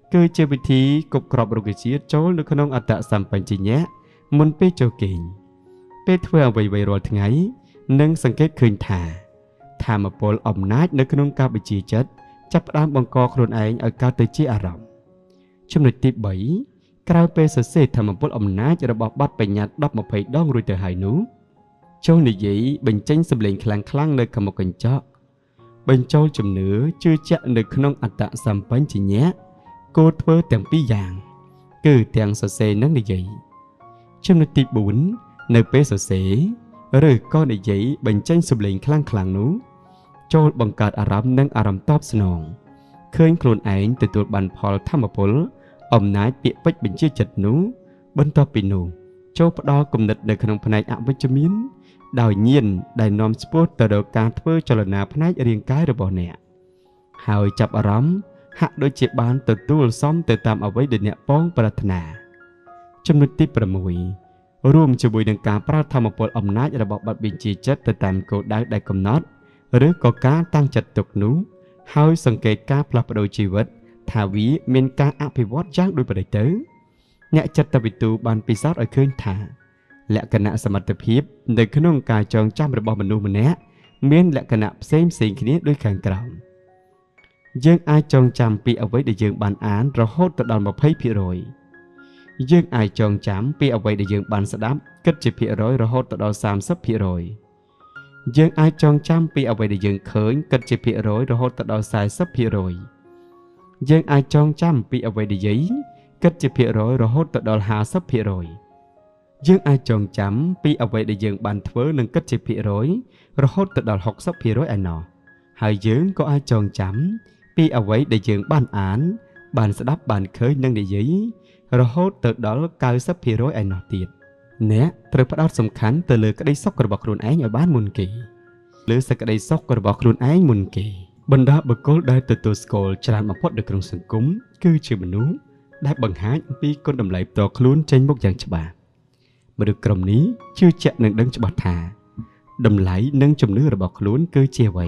គឺជាវិធីគប់ក្របរុក្ខជាតិចូលនៅក្នុងអត្តសម្បញ្ញៈមុនពេលចូលគេងពេលធ្វើអ្វីៗរាល់ថ្ងៃនឹងសង្កេតឃើញថាថាមពលអំណាចនៅក្នុងការបញ្ជាចិត្តចាប់ផ្ដើមបង្កខ្លួនឯងឲ្យកើតទៅជាអារម្មណ៍ចំណុចទីបីក្រៅពេលសរសេរថាមពលអំណាចរបស់បទបញ្ញត្តិដប់ម្ភៃដងរួចទៅហើយនោះចូលនិយាយបញ្ចេញសម្លេងខ្លាំងៗនៅខាងមុខកញ្ចក់បញ្ចូលជំនឿជឿជាក់នៅក្នុងអត្តសម្បញ្ញៈគោលធ្វើទាំងពីរយ៉ាងគឺទាំងសរសេរនិងនិយាយចំណុចទីបួននៅពេលសរសេរឬក៏និយាយបញ្ចេញសម្លេងខ្លាំងៗនោះចូលបង្កើតអារម្មណ៍និងអារម្មណ៍តបស្នងឃើញខ្លួនឯងទទួលបានផលធម្មពលអំណាចពាក្យពេចន៍បញ្ជាចិត្តនោះបន្ទាប់ពីនោះចូលផ្ដល់គំនិតនៅក្នុងផ្នែកអវិជ្ជមានដោយញៀនដែលនាំឆ្ពោះទៅរកការធ្វើចលនាផ្នែករាងកាយរបស់អ្នកហើយចាប់អារម្មណ៍ហាក់ដូចជាបានទទួលសមទៅតាមអ្វីដែលអ្នកពងប្រាថ្នាចំណុចទីប្រាំមួយរួមជាមួយនឹងការប្រើធម្មពលអំណាចរបស់បទបញ្ជាចិត្តទៅតាមគោលដៅដែលកំណត់ឬក៏ការតាំងចិត្តទុកនោះហើយសង្កេតការផ្លាស់ប្ដូរជីវិតថាវាមានការអភិវឌ្ឍយ៉ាងដូចប្រទៅអ្នកចិត្តវិទូបានពិសោធន៍ឲ្យឃើញថាលក្ខណៈសមត្ថភាពនៅក្នុងការចងចាំរបស់មនុស្សម្នាក់មានលក្ខណៈផ្សេងផ្សេងគ្នាដូចខាងក្រោមយើងអាចចងចាំពីអ្វីដែលយើងបានអានរហូតទៅដល់ ยี่สิบភាគរយ យើងអាចចងចាំពីអ្វីដែលយើងបានស្ដាប់គិតជាភាគរយរហូតទៅដល់ សាមសិបភាគរយ យើងអាចចងចាំពីអ្វីដែលយើងឃើញគិតជាភាគរយរហូតទៅដល់ สี่สิบភាគរយ យើងអាចចងចាំពីអ្វីដែលនិយាយគិតជាភាគរយរហូតទៅដល់ ห้าสิบភាគរយ យើងអាចចងចាំពីអ្វីដែលយើងបានធ្វើនិងគិតជាភាគរយរហូតទៅដល់ หกสิบភាគរយ ឯណោះហើយយើងក៏អាចចងចាំពីអ្វីដែលយើងបានអានបានស្ដាប់បានឃើញនិងនិយាយរហូតទៅដល់ เก้าสิบភាគរយ ឯណោះទៀតអ្នកត្រូវផ្ដោតសំខាន់ទៅលើក្តីសុខរបស់ខ្លួនឯងឲ្យបានមុនគេលើសេចក្តីសុខរបស់ខ្លួនឯងមុនគេបណ្ដាបុគ្គលដែលទទួលស្គាល់ច្រើនបំផុតនៅក្នុងសង្គមគឺជាមនុស្សដែលបង្ហាញអំពីគុណតម្លៃផ្ទាល់ខ្លួនចេញមុខយ៉ាងច្បាស់មនុស្សក្រុមនេះជឿជាក់និងដឹងច្បាស់ថាតម្លៃនិងជំនឿរបស់ខ្លួនគឺជាអ្វី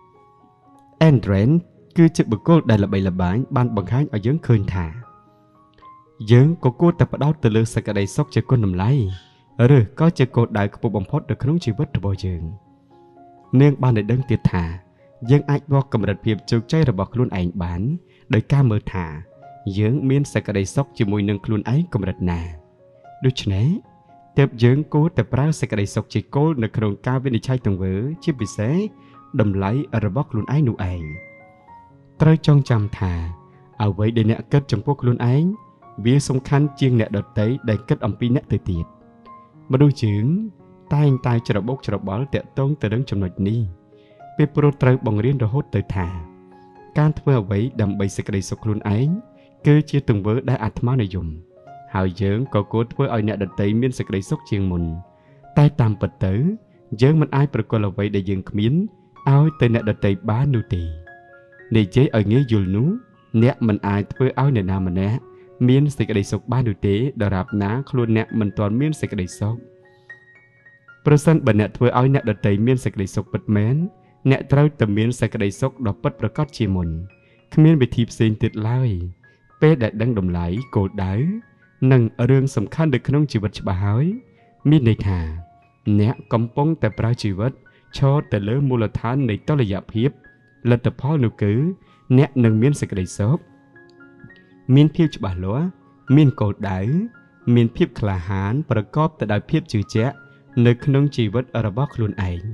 Andren គឺជាបុគ្គលដែលល្បីល្បាញបានបង្ហាញឲ្យយើងឃើញថាយើងក៏គួរតែផ្ដោតទៅលើសេចក្តីសុខជាគុណតម្លៃឬក៏ជាគោលដៅខ្ពស់បំផុតនៅក្នុងជីវិតរបស់យើងនាងបានឲ្យដឹងទៀតថាយើងអាចវាស់កម្រិតភាពជោគជ័យរបស់ខ្លួនឯងបានដោយការមើលថាយើងមានសេចក្តីសុខជាមួយនឹងខ្លួនឯងកម្រិតណាដូច្នេះទើបយើងគួរតែប្រើសេចក្តីសុខជាគោលនៅក្នុងការវិនិច្ឆ័យទង្វើជាពិសេសតម្លៃរបស់ខ្លួនឯងនោះឯងត្រូវចងចាំថាអ្វីដែលអ្នកគិតចំពោះខ្លួនឯងវាសំខាន់ជាងអ្នកដទៃដែលគិតអំពីអ្នកទៅទៀតមនុស្សយើងតែងតែច្របូកច្របល់តាក់ទងទៅនឹងចំណុចនេះពេលព្រោះត្រូវបង្រៀនរហូតទៅថាការធ្វើអ្វីដើម្បីសេចក្តីសុខខ្លួនឯងគឺជាទង្វើដែលអាត្មានិយមហើយយើងក៏គួរធ្វើឲ្យអ្នកដទៃមានសេចក្តីសុខជាងមុនតែតាមពិតទៅយើងមិនអាចប្រគល់អ្វីដែលយើងគ្មានឲ្យទៅអ្នកដទៃបាននោះទេនិយាយឲ្យងាយយល់នោះអ្នកមិនអាចធ្វើឲ្យអ្នកណាម្នាក់មានសេចក្តីសុខបាននោះទេដរាបណាខ្លួនអ្នកមិនទាន់មានសេចក្តីសុខប្រសិនបើអ្នកធ្វើឲ្យអ្នកដទៃមានសេចក្តីសុខពិតមែនអ្នកត្រូវតែមានសេចក្តីសុខដ៏ពិតប្រាកដជាមុនគ្មានវិធីផ្សេងទៀតឡើយពេលដែលដឹងតម្លៃគោលដៅនិងរឿងសំខាន់នៅក្នុងជីវិតច្បាស់ហើយមានន័យថាអ្នកកំពុងតែប្រើជីវិតឈរទៅលើមូលដ្ឋាននៃតុល្យភាពលទ្ធផលនោះគឺអ្នកនឹងមានសេចក្តីសុខមានភាពច្បាស់លាស់មានគោលដៅមានភាពក្លាហានប្រកបទៅដោយភាពជឿជាក់នៅក្នុងជីវិតរបស់ខ្លួនឯង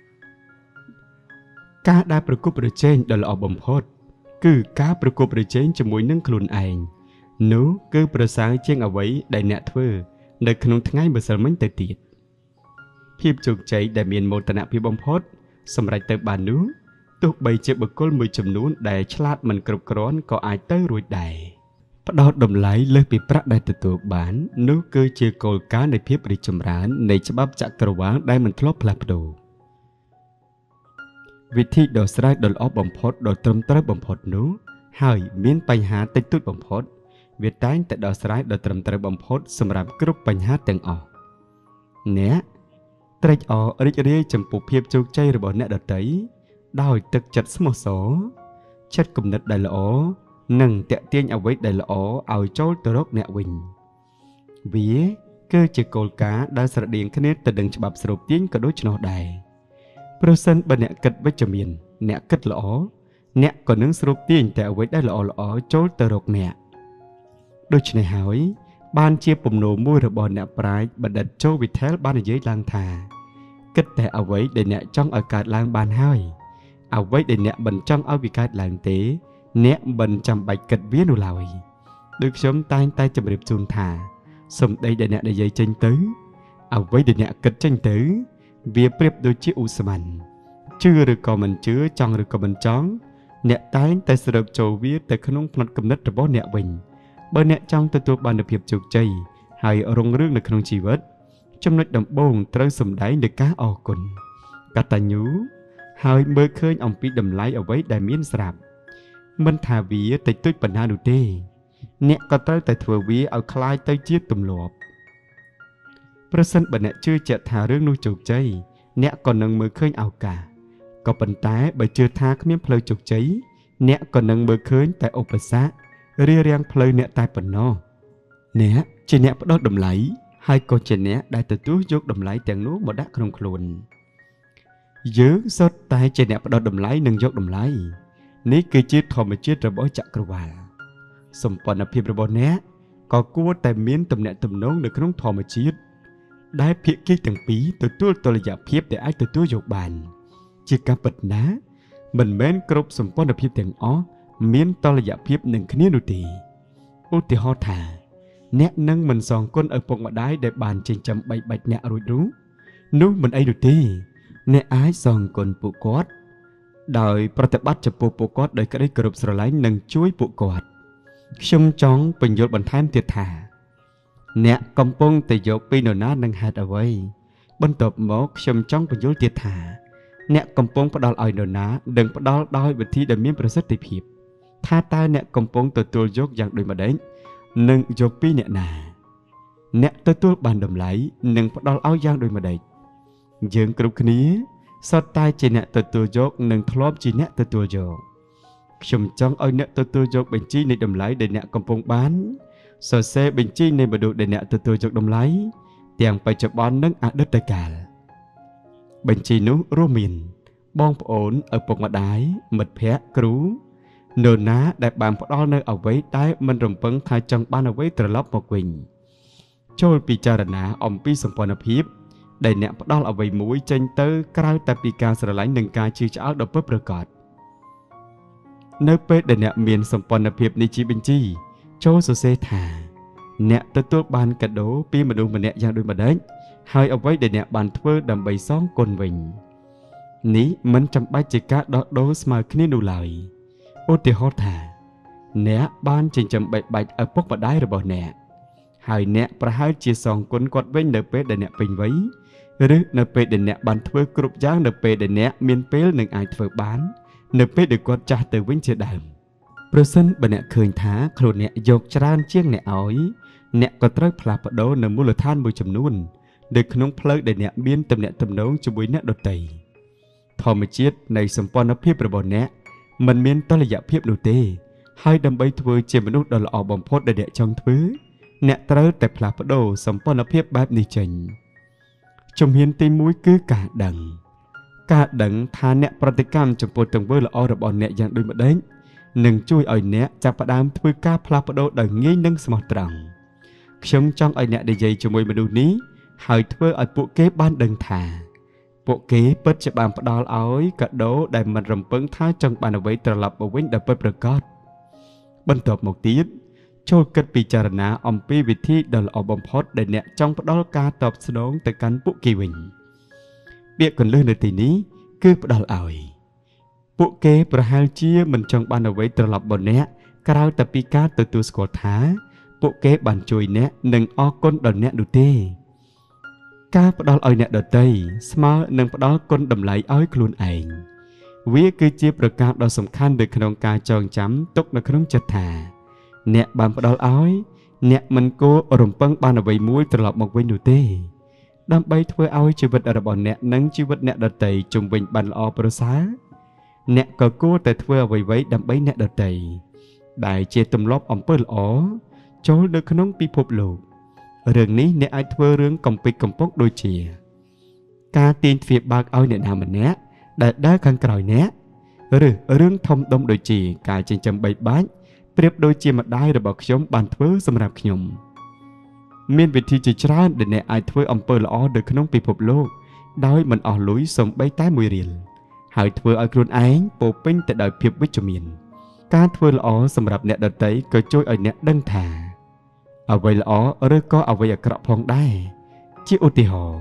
ការដែលប្រកួតប្រជែងដ៏ល្អបំផុតគឺការប្រកួតប្រជែងជាមួយនឹងខ្លួនឯងនោះគឺប្រសើរជាងអ្វីដែលអ្នកធ្វើនៅក្នុងថ្ងៃម្សិលមិញទៅទៀតភាពជោគជ័យដែលមានមោទនភាពបំផុតសម្រាប់ទៅបាននោះទោះបីជាបុគ្គលមួយចំនួនដែលឆ្លាតមិនគ្រប់គ្រាន់ក៏អាចទៅរួចដែរផ្ដោតតម្លៃលើសពីប្រាក់ដែលទទួលបាននោះគឺជាគោលការណ៍នៃភាពរីកចម្រើននៃច្បាប់ចក្រវាឡដែលមិនធ្លាប់ផ្លាស់ប្ដូរវិធីដោះស្រាយដ៏ល្អបំផុតដ៏ត្រឹមត្រូវបំផុតនោះហើយមានបញ្ហាតិចតួចបំផុតវាតែងតែដោះស្រាយដ៏ត្រឹមត្រូវបំផុតសម្រាប់គ្រប់បញ្ហាទាំងអស់អ្នកត្រេកអររីករាយចំពោះភាពជោគជ័យរបស់អ្នកដទៃដោយទឹកចិត្តស្មោះសរចិត្តគំនិតដែលល្អ nâng tẹt tiên ở với đại lõ ao trôi từ rốc nẹo bình vía cơ chỉ cột cá đã sờ điện khné từ đằng chập sụp tiếng cả đối cho nó đài person bên nẹt cất với chấm miền nẹt cất lõ nẹt còn nướng sụp tiếng tẹo với đại lõ lõ trôi từ rốc nẹt đôi này hỏi ban chia bùm nổ môi rồi bỏ nẹt prai bật đặt trôi bị thét ban ở dưới lang thà kết tẹt ở với để nẹt trong ở cả lang ban hai ở với để nẹt bẩn trong ở bị cái lang tế nẹt bẩn chầm bạch cất vía nụ lòi được sớm tay tay chầm điệp chun thà xong đây để nẹt để dây tranh tứ ở với để nẹt cất tranh tứ việc bếp đôi chiếc usman chưa được còn mình chứa trong được còn mình chón nẹt tay tay sờ đập trầu vía tại khung nông phật cầm đất rồi bỏ nẹt bình bởi nẹt trong tôi tôi ban được hiệp chụp chay hay ở rong rương được khung chi vớt trong nơi đầm bông tới sầm đáy được cá ổ cồn cá ta nhú hay mới khơi ông pi đầm lái ở với đại miến sạp mình thả vía tại tôi bận hà đủ tê nẹt có tới tại thừa vía ở khai tới chiếc tùm lọp person bận nẹt chưa chẹt thả rương nuôi chụp chay nẹt còn nâng mới khơi ảo cả có bận tái bởi chưa tha cái miếng phơi chụp cháy nẹt còn nâng mới khơi tại ốp sát ria riang phơi nẹt tai bận no nẹt chỉ nẹt bắt đầu đầm lấy hai con trẻ nẹt đại từ túi dốt đầm lấy tiếng núi một đá không khôn dớ sót tai trẻ nẹt bắt đầu đầm lấy nâng dốt đầm lấy ní cứ chiết thò mà chiết rồi bỏ chặt cơ vào sầm pon ở phía bên nẹt có cua tại miếng tầm nẹt tầm nón được không thò mà chiếtได้เพียงแค่ตั้งปีตัวตัวตัวระยะเพียบแต่ไอ้ตัวตัวยกบานจีการปิดนะมันแม้นกรบสมปองเพียบแต่งอ้อเมียนตัวระยะเพียบหนึ่งคณีนุตีอุติฮอธาแนะนั่งมันสองก้นเอาปงมาได้ได้บานเจงจำใบใบแนะรู้รู้นู้มันไอ้นุตีแนะไอ้สองก้นปุกอดโดยปฏิบัติจะปุปุกอดโดยก็ได้กรบสลายหนึ่งช่วยปุกอดชมจ้องเป็นยศบรรทัดเตียธาเนะกำปงแต่ยกปีโนนานังหัดเอาไว้บนตบหมกชมจ้องประยุทธ์เตียถาเนะกำปงประดอลอ่อยโนนาดึงประดอลดอยวิธีดำเนินประสิทธิภาพถ้าตาเนะกำปงตัวตัวยกอย่างโดยมาได้หนึ่งยกปีเนะนาเนะตัวตัวบานดำไหลหนึ่งประดอลเอาอย่างโดยมาได้ยืนกรุบนี้สอดตายจีเนะตัวตัวยกหนึ่งทลอบจีเนะตัวตัวยกชมจ้องเอาเนะตัวตัวยกเป็นจีในดำไหลเดเนะกำปงบ้านสอดเซเป็นจีในบดูเดเนตัวตัวจกดมไหลเตียงไปจับบอลนั่งอาดัตตะกาลเป็นจีนุรูมินบ้องโอนเอาปกมาได้หมดแพะกรูเนินน้าได้บางพอดอลเนอเอาไว้ได้มันรำเพิงทายจังบ้านเอาไว้ตรลับมาวิ่งโจลปีจารณาอมปีสมปนพิบได้เนพอดอลเอาไว้มุ้ยเจนเตอร์กลายแต่ปีการสลายหนึ่งการชื่อเจ้าดอกเปิ้ลประกาศเนื้อเป็ดได้เนเมียนสมปนพิบในจีเป็นจีโจสุเซธาเนะตัวตัวบานกระโดปีมาดูมันเนะอย่างดูมาได้ให้เอาไว้เดี๋ยวเนะบานเพื่อดำใบซ้องกลวิงนี้มันจำใบจิกะดอกโดสมาขึ้นดูไหลโอติฮอธาเนะบานจึงจำใบใบเอาพวกมาได้ระบบเนะให้เนะประหารจีสองกลกดเว้นเนเปเดี๋ยวเนะเป็นไว้หรือเนเปเดี๋ยวเนะบานเพื่อกรุบย่างเนเปเดี๋ยวเนะเมียนเปลหนึ่งไอเพื่อบานเนเปเดี๋ยวกดจ่าเตอร์วิ่งเฉดมโปรเซนบันเนะเคยท้าโคลนเนะยกจานเชียงเนะอ้อยเนะก็ตรักพลาปโดนมูลท่านบุญจำนวนเด็กขนมเพลิดเดเนะเบี้ยนตำเนะตำน้องจุบุยเนะดตีทอมจิตในสมปอนเพียบระบเนะมันเมียนต้นระยะเพียบดูเตให้ดำใบทเวเจมนุษย์ดอลออกบอมพดเดเนะจงทเวเนะตรักแต่พลาปโดสมปอนเพียบแบบนิจังจมเห็นตีมุ้ยคือกาดังกาดังทานเนะปฏิกรรมจมปนตังเวละอระบเนะอย่างโดยมาเด้งหนึ่งช่วยอ่อยเนะจากประดามทเวกาพลาปโดดังงี้นั่งสมตรังชมจ้องไอเนะได้ใจจมวยมาดูนี้หายทเวไอปุเก็บบ้านดังถาปุเก็บเปิดจะบานประดอลอ้อยกระโดได้มันรำเพิงท้าจังบานเอาไว้ตลับเอาไว้ดับเปิดประกอบบรรทบหมกตีดโชว์กัดปีจารณาอมปีวิธีดอลออกบอมพอดได้เนะจ้องประดอลกาตอบสนองแต่การปุกีวิงเบี้ยคนเลื่อนในทีนี้คือประดอลอ้อยปุเก็บประหารเชี่ยมันจังบานเอาไว้ตลับบนเนะกล่าวแต่ปีกาตัวตัวสกอตท้าปุเก็บบันจุยเนะหนึ่งออกก้นดอนเนะดูเต้กาประดอลอ้อยเนะดอเต้สมาหนึ่งประดอลก้นดำไหลอ้อยคลุนเองวิคือเจี๊ยบประกาศดอสำคัญโดยขนมกาจองจำตกในขนมจัดถาเนะบานประดอลอ้อยเนะมันโกอรมปังบานเอาไว้มุ้ยตลอดมาไว้ดูเต้ดำใบถ้วยอ้อยชีวิตระบอนเนะนั่งชีวิตเนะดอเต้จงเป็นบันออประสาเนะก็โก้แต่ถ้วยเอาไว้ไว้ดำใบเนะดอเต้ đại chia tùm lóp ông bơ lõ chối được khả năng bị phục lục rừng ní nè ai thưa rừng công bị công bốc đôi chìa ca tin việc bạc oi nè nào mình nè đại đá khăn còi nè rừng rừng thông đông đôi chìa cả trên chấm bảy bátเปรียบ đôi chìa mặt đai rồi bọc giống bàn thưaสำหรับขยมmiền Việt thì chỉ ra để nè ai thưa ông bơ lõ được khả năng bị phục lục đói mình ở lối sống bay tái mùi riền hãy thưa ở khuôn ánh bộ pin tại đời phiệp với cho miền ca thưa lõสำหรับnè đợt đấy cơ trôi ở nè đăng thả ở vậy lõ rồi có ở vậy ở cọ phong đai chiếc ô tì hồ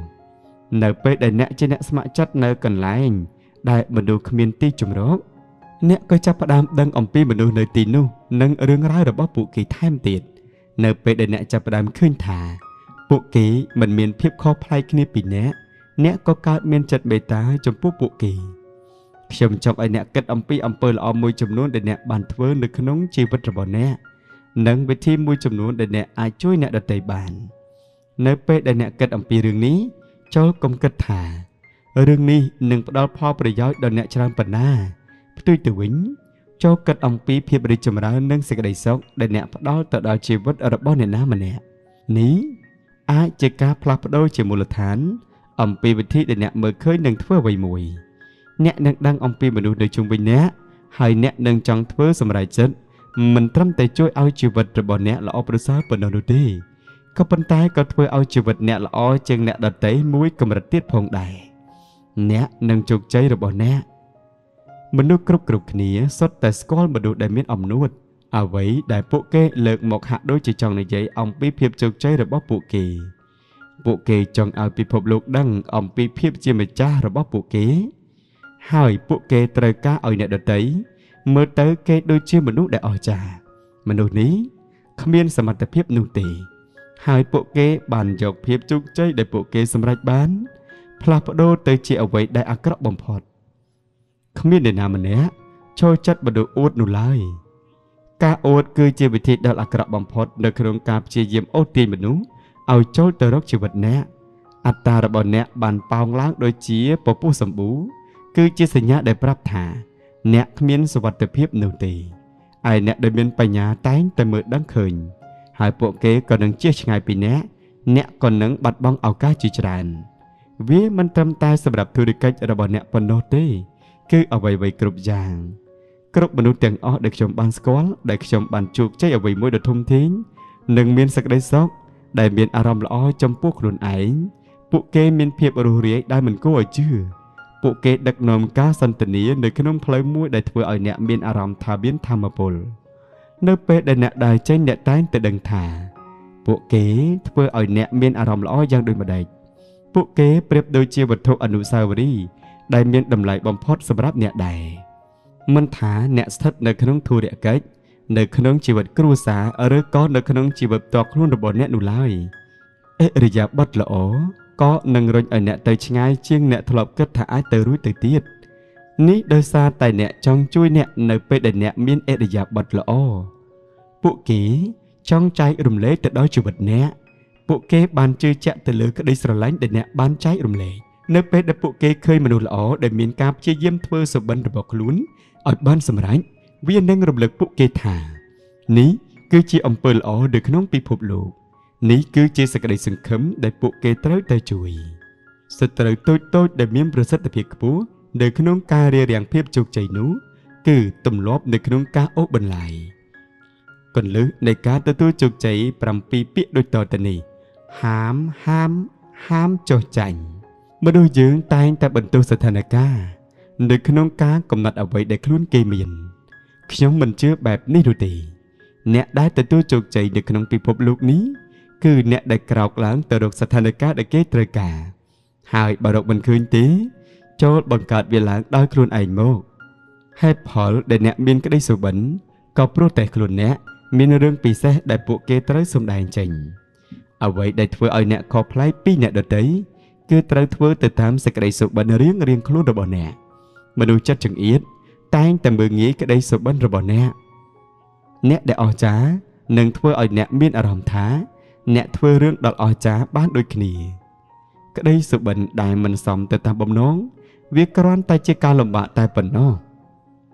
nợ pe để nè trên nè smart chất nợ cần lái đại mìnhดูขมิ้นตีจุ่มรกเนะก็จับประดามดังอมปีมันดูในตีนู่นั่งเรื่องร้ายระบบปุกีแทมติดเนอไปเดนเนะจับประดามขึ้นถาปุกีมันเมียนเพียบคอพลายขึ้นปีเนะเนะก็การเมียนจัดเบตาจมปุปุกีชมจบไอเนะกัดอมปีอมเปิลอมมวยจำนวนเดนเนะบันเทอร์นึกขนมชีวิตระบบเนะนั่งไปที่มวยจำนวนเดนเนะอาช่วยเนะดัดใจบานเนอไปเดนเนะกัดอมปีเรื่องนี้เจ้ากรมกัดถาเรื่องนี้หนึ่งประดอพ่อประโยชน์เดนเนะชรามปนาตุยตัววิ่งโจกัดองปีเพียบริจมาแล้วนึ่งสิ่งใดซอกได้เนี่ยพอดต่อดาวชีวิตระบบเนี่ยน้ำมันเนี่ยนี้อาจจะการพลัดโดยเชื่อมูลฐานองปีวิธีได้เนี่ยเมื่อเคยนึ่งทั่วใบมวยเนี่ยนึ่งดังองปีมาดูในชุมวินเนี่ยให้เนี่ยนึ่งจังทั่วสมัยจัดมันทำแต่ช่วยเอาชีวิตระบบเนี่ยละอปรุษาเป็นเอาดูดีก็ปัญไตก็ทั่วเอาชีวิตเนี่ยละอจึงเนี่ยดัดเตะมวยกำลังติดพงได้เนี่ยนึ่งจุกใจระบบเนี่ยมนุษย์กรุบกรุบขณีสดแต่สกอลมาดูได้เมียนอมนวดเอาไว้ได้ปุกเกเลิกหมกหักโดยจีจองในใจอมปีเพียบจุกใจระบบปุกเกปุกเกจองเอาปีพบลูกดังอมปีเพียบเจียมจ้าระบบปุกเกหายปุกเกตรก้าเอาเนี่ยเด็ดได้เมื่อเตอเกโดยเชื่อมนุษย์ได้ออกจากมนุษย์นี้ขมิ้นสมรรถเพียบนุตีหายปุกเกบันยกเพียบจุกใจได้ปุกเกสำรัจบ้านพลาปโดเตยเจียเอาไว้ได้อักระบอมพอดขมิ้นในน้ำมันเนี้ยช่วยจัดบรรดุอูดหนุไลการอูดคือเจวิธีดัลอักระบอมพอดในโครงการเชียเยี่ยมโอตีมนุษย์เอาโจ้เตอร์กชีวิตเนี้ยอัตราระบอบเนี้ยบันปองล้างโดยเจียปผู้สมบูรณ์คือเจสัญญาได้ปรับถาเนี้ยขมิ้นสวัสดิภาพหนุตีไอเนี้ยโดยเมียนปัญญาแต้งแต่เมื่อดังเคยหายพวกเก๋ก็นังเชี่ยชงายปีเนี้ยเนี้ยก็นังบัดบ้องเอาก้าจีจานวิมันทำตายสำหรับธุรกิจระบอบเนี้ยปนโนตีคือเอาไว้ไว้กรุบยางกรุบมนุษย์แต่งอ้อเด็กชมบันสกอลเด็กชมบันจุกใจเอาไว้มวยเดือดทุ่มทิ้งหนึ่งเมียนสักได้ซอกได้เมียนอารมณ์ละอ้อจำพวกหลุนไอปุเกเมียนเพียบรูเรียได้เหมือนกู้ไอชื่อปุเกดักนมก้าสันตนีในขนมเพลย์มวยได้ถือเอาเนี่ยเมียนอารมณ์ทาเบียนธรรมปุลเนื้อเป็ดได้เนี่ยได้ใจเนี่ยได้แต่ดังถาปุเกถือเอาเนี่ยเมียนอารมณ์ละอ้อยังโดยมาได้ปุเกเปรียบโดยเชียวัตถุอนุสาวรีย์ได้เมียนดำไหลบอมพอดสำหรับเนี่ยใดมันถาเนี่ยสถัดในขนมทูเรียกิในขนมชีวิตครูสาหรือก็ในขนมชีวิตตัวครุ่นระบบเนี่ยนูไลเอริยาบัดละอ๋อก็นังรอยไอเนี่ยเตยง่ายเชียงเนี่ยถลบกึศถาไอเตยรู้เตยตีดนี้โดยซาแต่เนี่ยจองช่วยเนี่ยในเปเดเนี่ยเมียนเอริยาบัดละอ๋อปุกีจองใจรุมเละแต่ด้อยชีวิตเนี่ยปุเกบานจื้อจะแต่เลือกได้สลายเดเนี่ยบานใจรุมเละเนื้อเป็ดได้ปุกเกเคยมนุษย์อ๋อได้มีการเชี่ยเยี่ยมเทอสบันระบบลุ้นอดบ้านสมัยเวียนนั่งรำลึกปุกเกถานี้คือเชี่ยอมเปิลอ๋อเด็กน้องปีพบลูกนี้คือเชี่ยสกัดสังคมได้ปุกเกเต้าเตยจุยสตรีโต้โต้ได้มีประสิทธิภาพปุ๊เด็กน้องการเรียงเพียบจุกใจนู้คือตุ่มลบเด็กน้องการโอบบันไลก่อนลึกในการตัวตัวจุกใจปรำปีเปียโดยต่อตนีห้ามห้ามห้ามโจจังมาดูยืงตายแต่บรรทุสถานการณ์ในขนมกากำนัดเอาไว้ได้คลุ้นเกมีนขยมมันเชื่อแบบนี้ดูดีเนะได้แต่ตัวจุกใจในขนมปีพบลูกนี้คือเนะได้กล่าวล้างแต่ดอกสถานการณ์ได้เกตรกาหายบารกมันคืนตีโจทย์บังการเวลาได้คลุ้นไอโมให้พอได้เนะมีนก็ได้สุบันก็โปรแต่คลุ้นเนะมีเรื่องปีเสได้ปุเกตรสมได้จริงเอาไว้ได้เพื่อเอาเนะขอพลายปีเนะเดย์คือตรัสเพื่อติดตามสกัดสุบันเรียงเรียงคลุ้นระบเนะมาดูจัดจังอีดตายแต่เมื่องี้ก็ได้สุบันระบเนะเนะได้อจ้าหนึ่งเพื่อเอาเนะมีอารมณ์ท้าเนะเพื่อเรื่องดอกอจ้าบ้านโดยขณีก็ได้สุบันได้มันสมติดตามบ่มน้องวิกรอนแต่เจการลำบากแต่ปนนอ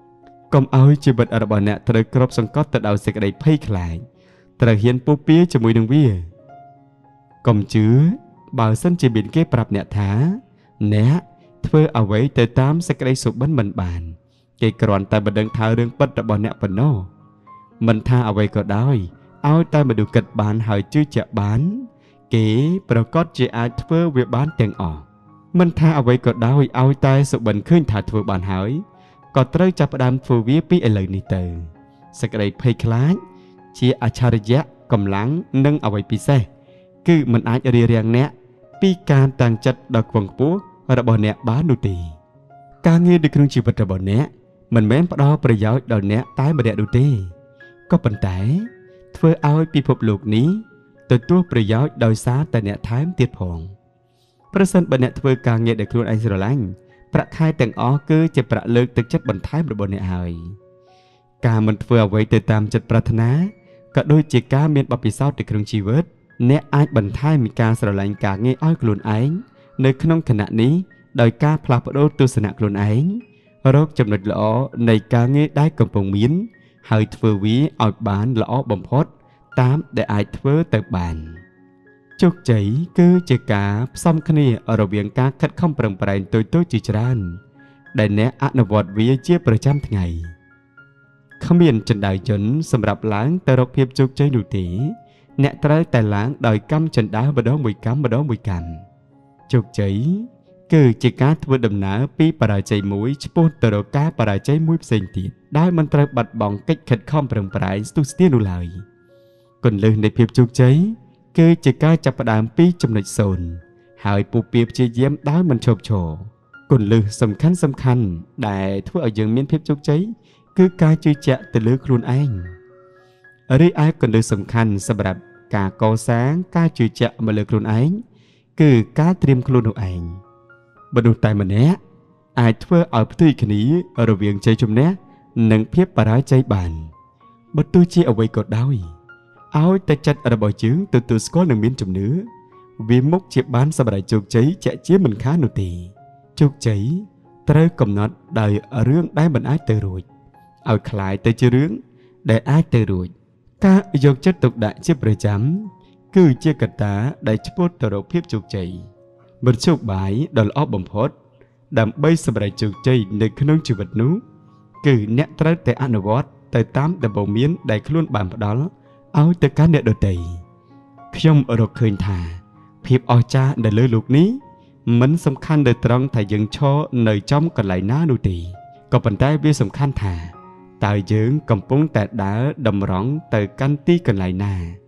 កុំឲ្យជីវិតរបស់អ្នកត្រូវគ្របសង្កត់ទៅដោយសេចក្តីភ័យខ្លាចត្រូវហ៊ានពុះពៀជាមួយនឹងវាកុំជឿបើសិនជាមានគេប្រាប់អ្នកថាអ្នកធ្វើអ្វីទៅតាមសេចក្តីសុបិនមិនបានគេគ្រាន់តែបណ្ដឹងថារឿងពិតរបស់អ្នកប៉ុណ្ណោះមិនថាអ្វីក៏ដោយឲ្យតែមនុស្សគិតបានហើយជឿជាក់បានគេប្រកាសជាអាចធ្វើវាបានទាំងអស់មិនថាអ្វីក៏ដោយឲ្យតែសុបិនឃើញថាធ្វើបានហើយក៏ត្រូវចាប់ផ្ដើមធ្វើវាពីឥឡូវនេះទៅសេចក្តីភ័យខ្លាចជាអច្ឆរិយៈកម្លាំងនិងអ្វីពិសេសគឺមិនអាចរារាំងអ្នកពីការតាំងចិត្តដ៏ខ្ពង់ខ្ពស់របស់អ្នកបាននោះទេការងារនៅក្នុងជីវិតរបស់អ្នកមិនមែនផ្ដល់ប្រយោជន៍ដល់អ្នកតែម្នាក់នោះទេក៏ប៉ុន្តែធ្វើឲ្យពិភពលោកនេះទទួលប្រយោជន៍ដោយសារតែអ្នកថែមទៀតផងប្រសិនបើអ្នកធ្វើការងារដែលខ្លួនឯងស្រឡាញ់ប្រាក់ខែទាំងអស់គឺជាប្រាក់លើកទឹកចិត្តបន្ថែមរបស់អ្នកហើយការមិនធ្វើអ្វីទៅតាមចិត្តប្រាថ្នាក៏ដូចជាការមានបទពិសោធន៍នៅក្នុងជីវិតអ្នកអាចបន្ថែមការស្រឡាញ់ការងារឲ្យខ្លួនឯងនៅក្នុងខណៈនេះដោយការផ្លាស់ប្ដូរទស្សនៈខ្លួនឯងរកចំណុចល្អនៃការងារដែលកំពុងមានហើយធ្វើវាឲ្យបានល្អបំផុតតាមដែលអាចធ្វើទៅបានជោគជ័យគឺជាការផ្សំគ្នារវាងការខិតខំប្រឹងប្រែងតូចៗជាច្រើនដែលអ្នកអនុវត្តវាជាប្រចាំថ្ងៃគ្មានចន្ទៅយន្តសម្រាប់ឡើងទៅរកភាពជោគជ័យនោះទេអ្នកត្រូវតែឡើងដោយកម្មចន្ទៅម្ដងមួយកម្មម្ដងមួយកម្មជោគជ័យគឺជាការធ្វើដំណើរពីបរាជ័យមួយឆ្ពោះទៅរកការបរាជ័យមួយផ្សេងទៀតដែលមិនត្រូវបាត់បង់កិច្ចខិតខំប្រឹងប្រែងស្ទុះស្ទានោះឡើយគន្លឹះនៃភាពជោគជ័យគឺជាការចាប់ផ្ដើមពីចំណុចសូន្យហើយពុះពៀព្យាយាមដោយមិនឈប់ឈរគន្លឹះសំខាន់សំខាន់ដែលធ្វើឲ្យយើងមានភាពជោគជ័យគឺការជឿជាក់ទៅលើខ្លួនឯងរីឯគន្លឹះសំខាន់សម្រាប់ការកសាងការជឿជាក់មកលើខ្លួនឯងគឺការត្រៀមខ្លួននោះឯងមនុស្សតែម្នាក់អាចធ្វើឲ្យផ្ទុយគ្នារវាងជ័យជំនះនិងភាពបរាជ័យបានបើទោះជាអ្វីក៏ដោយឲ្យតែចិត្តរបស់យើងទទួលស្គាល់និងមានជំនឿវាមុខជាបានសម្រេចជោគជ័យជាក់ជាមិនខាននោះទេជោគជ័យត្រូវកំណត់ដោយរឿងដែលមិនអាចទៅរួចឲ្យคล้ายទៅជារឿងដែលអាចទៅរួចការយកចិត្តទុកដាក់ជាប្រចាំគឺជាកត្តាដែលឆ្ពោះទៅរកភាពជោគជ័យមធ្យោបាយដ៏ល្អបំផុតដើម្បីសម្រេចជោគជ័យនៅក្នុងជីវិតនោះគឺអ្នកត្រូវតែអនុវត្តទៅតាមដំបូន្មានដែលខ្លួនបានផ្ដល់ឲ្យទៅកាន់អ្នកដទៃខ្ញុំរកឃើញថាភាពអស្ចារ្យនៅលើលោកនេះមិនសំខាន់នៅត្រង់ថាយើងឈរនៅចំកន្លែងណានោះទេក៏ប៉ុន្តែវាសំខាន់ថាតើយើងកំពុងតែដើរតម្រង់ទៅកាន់ទីកន្លែងណា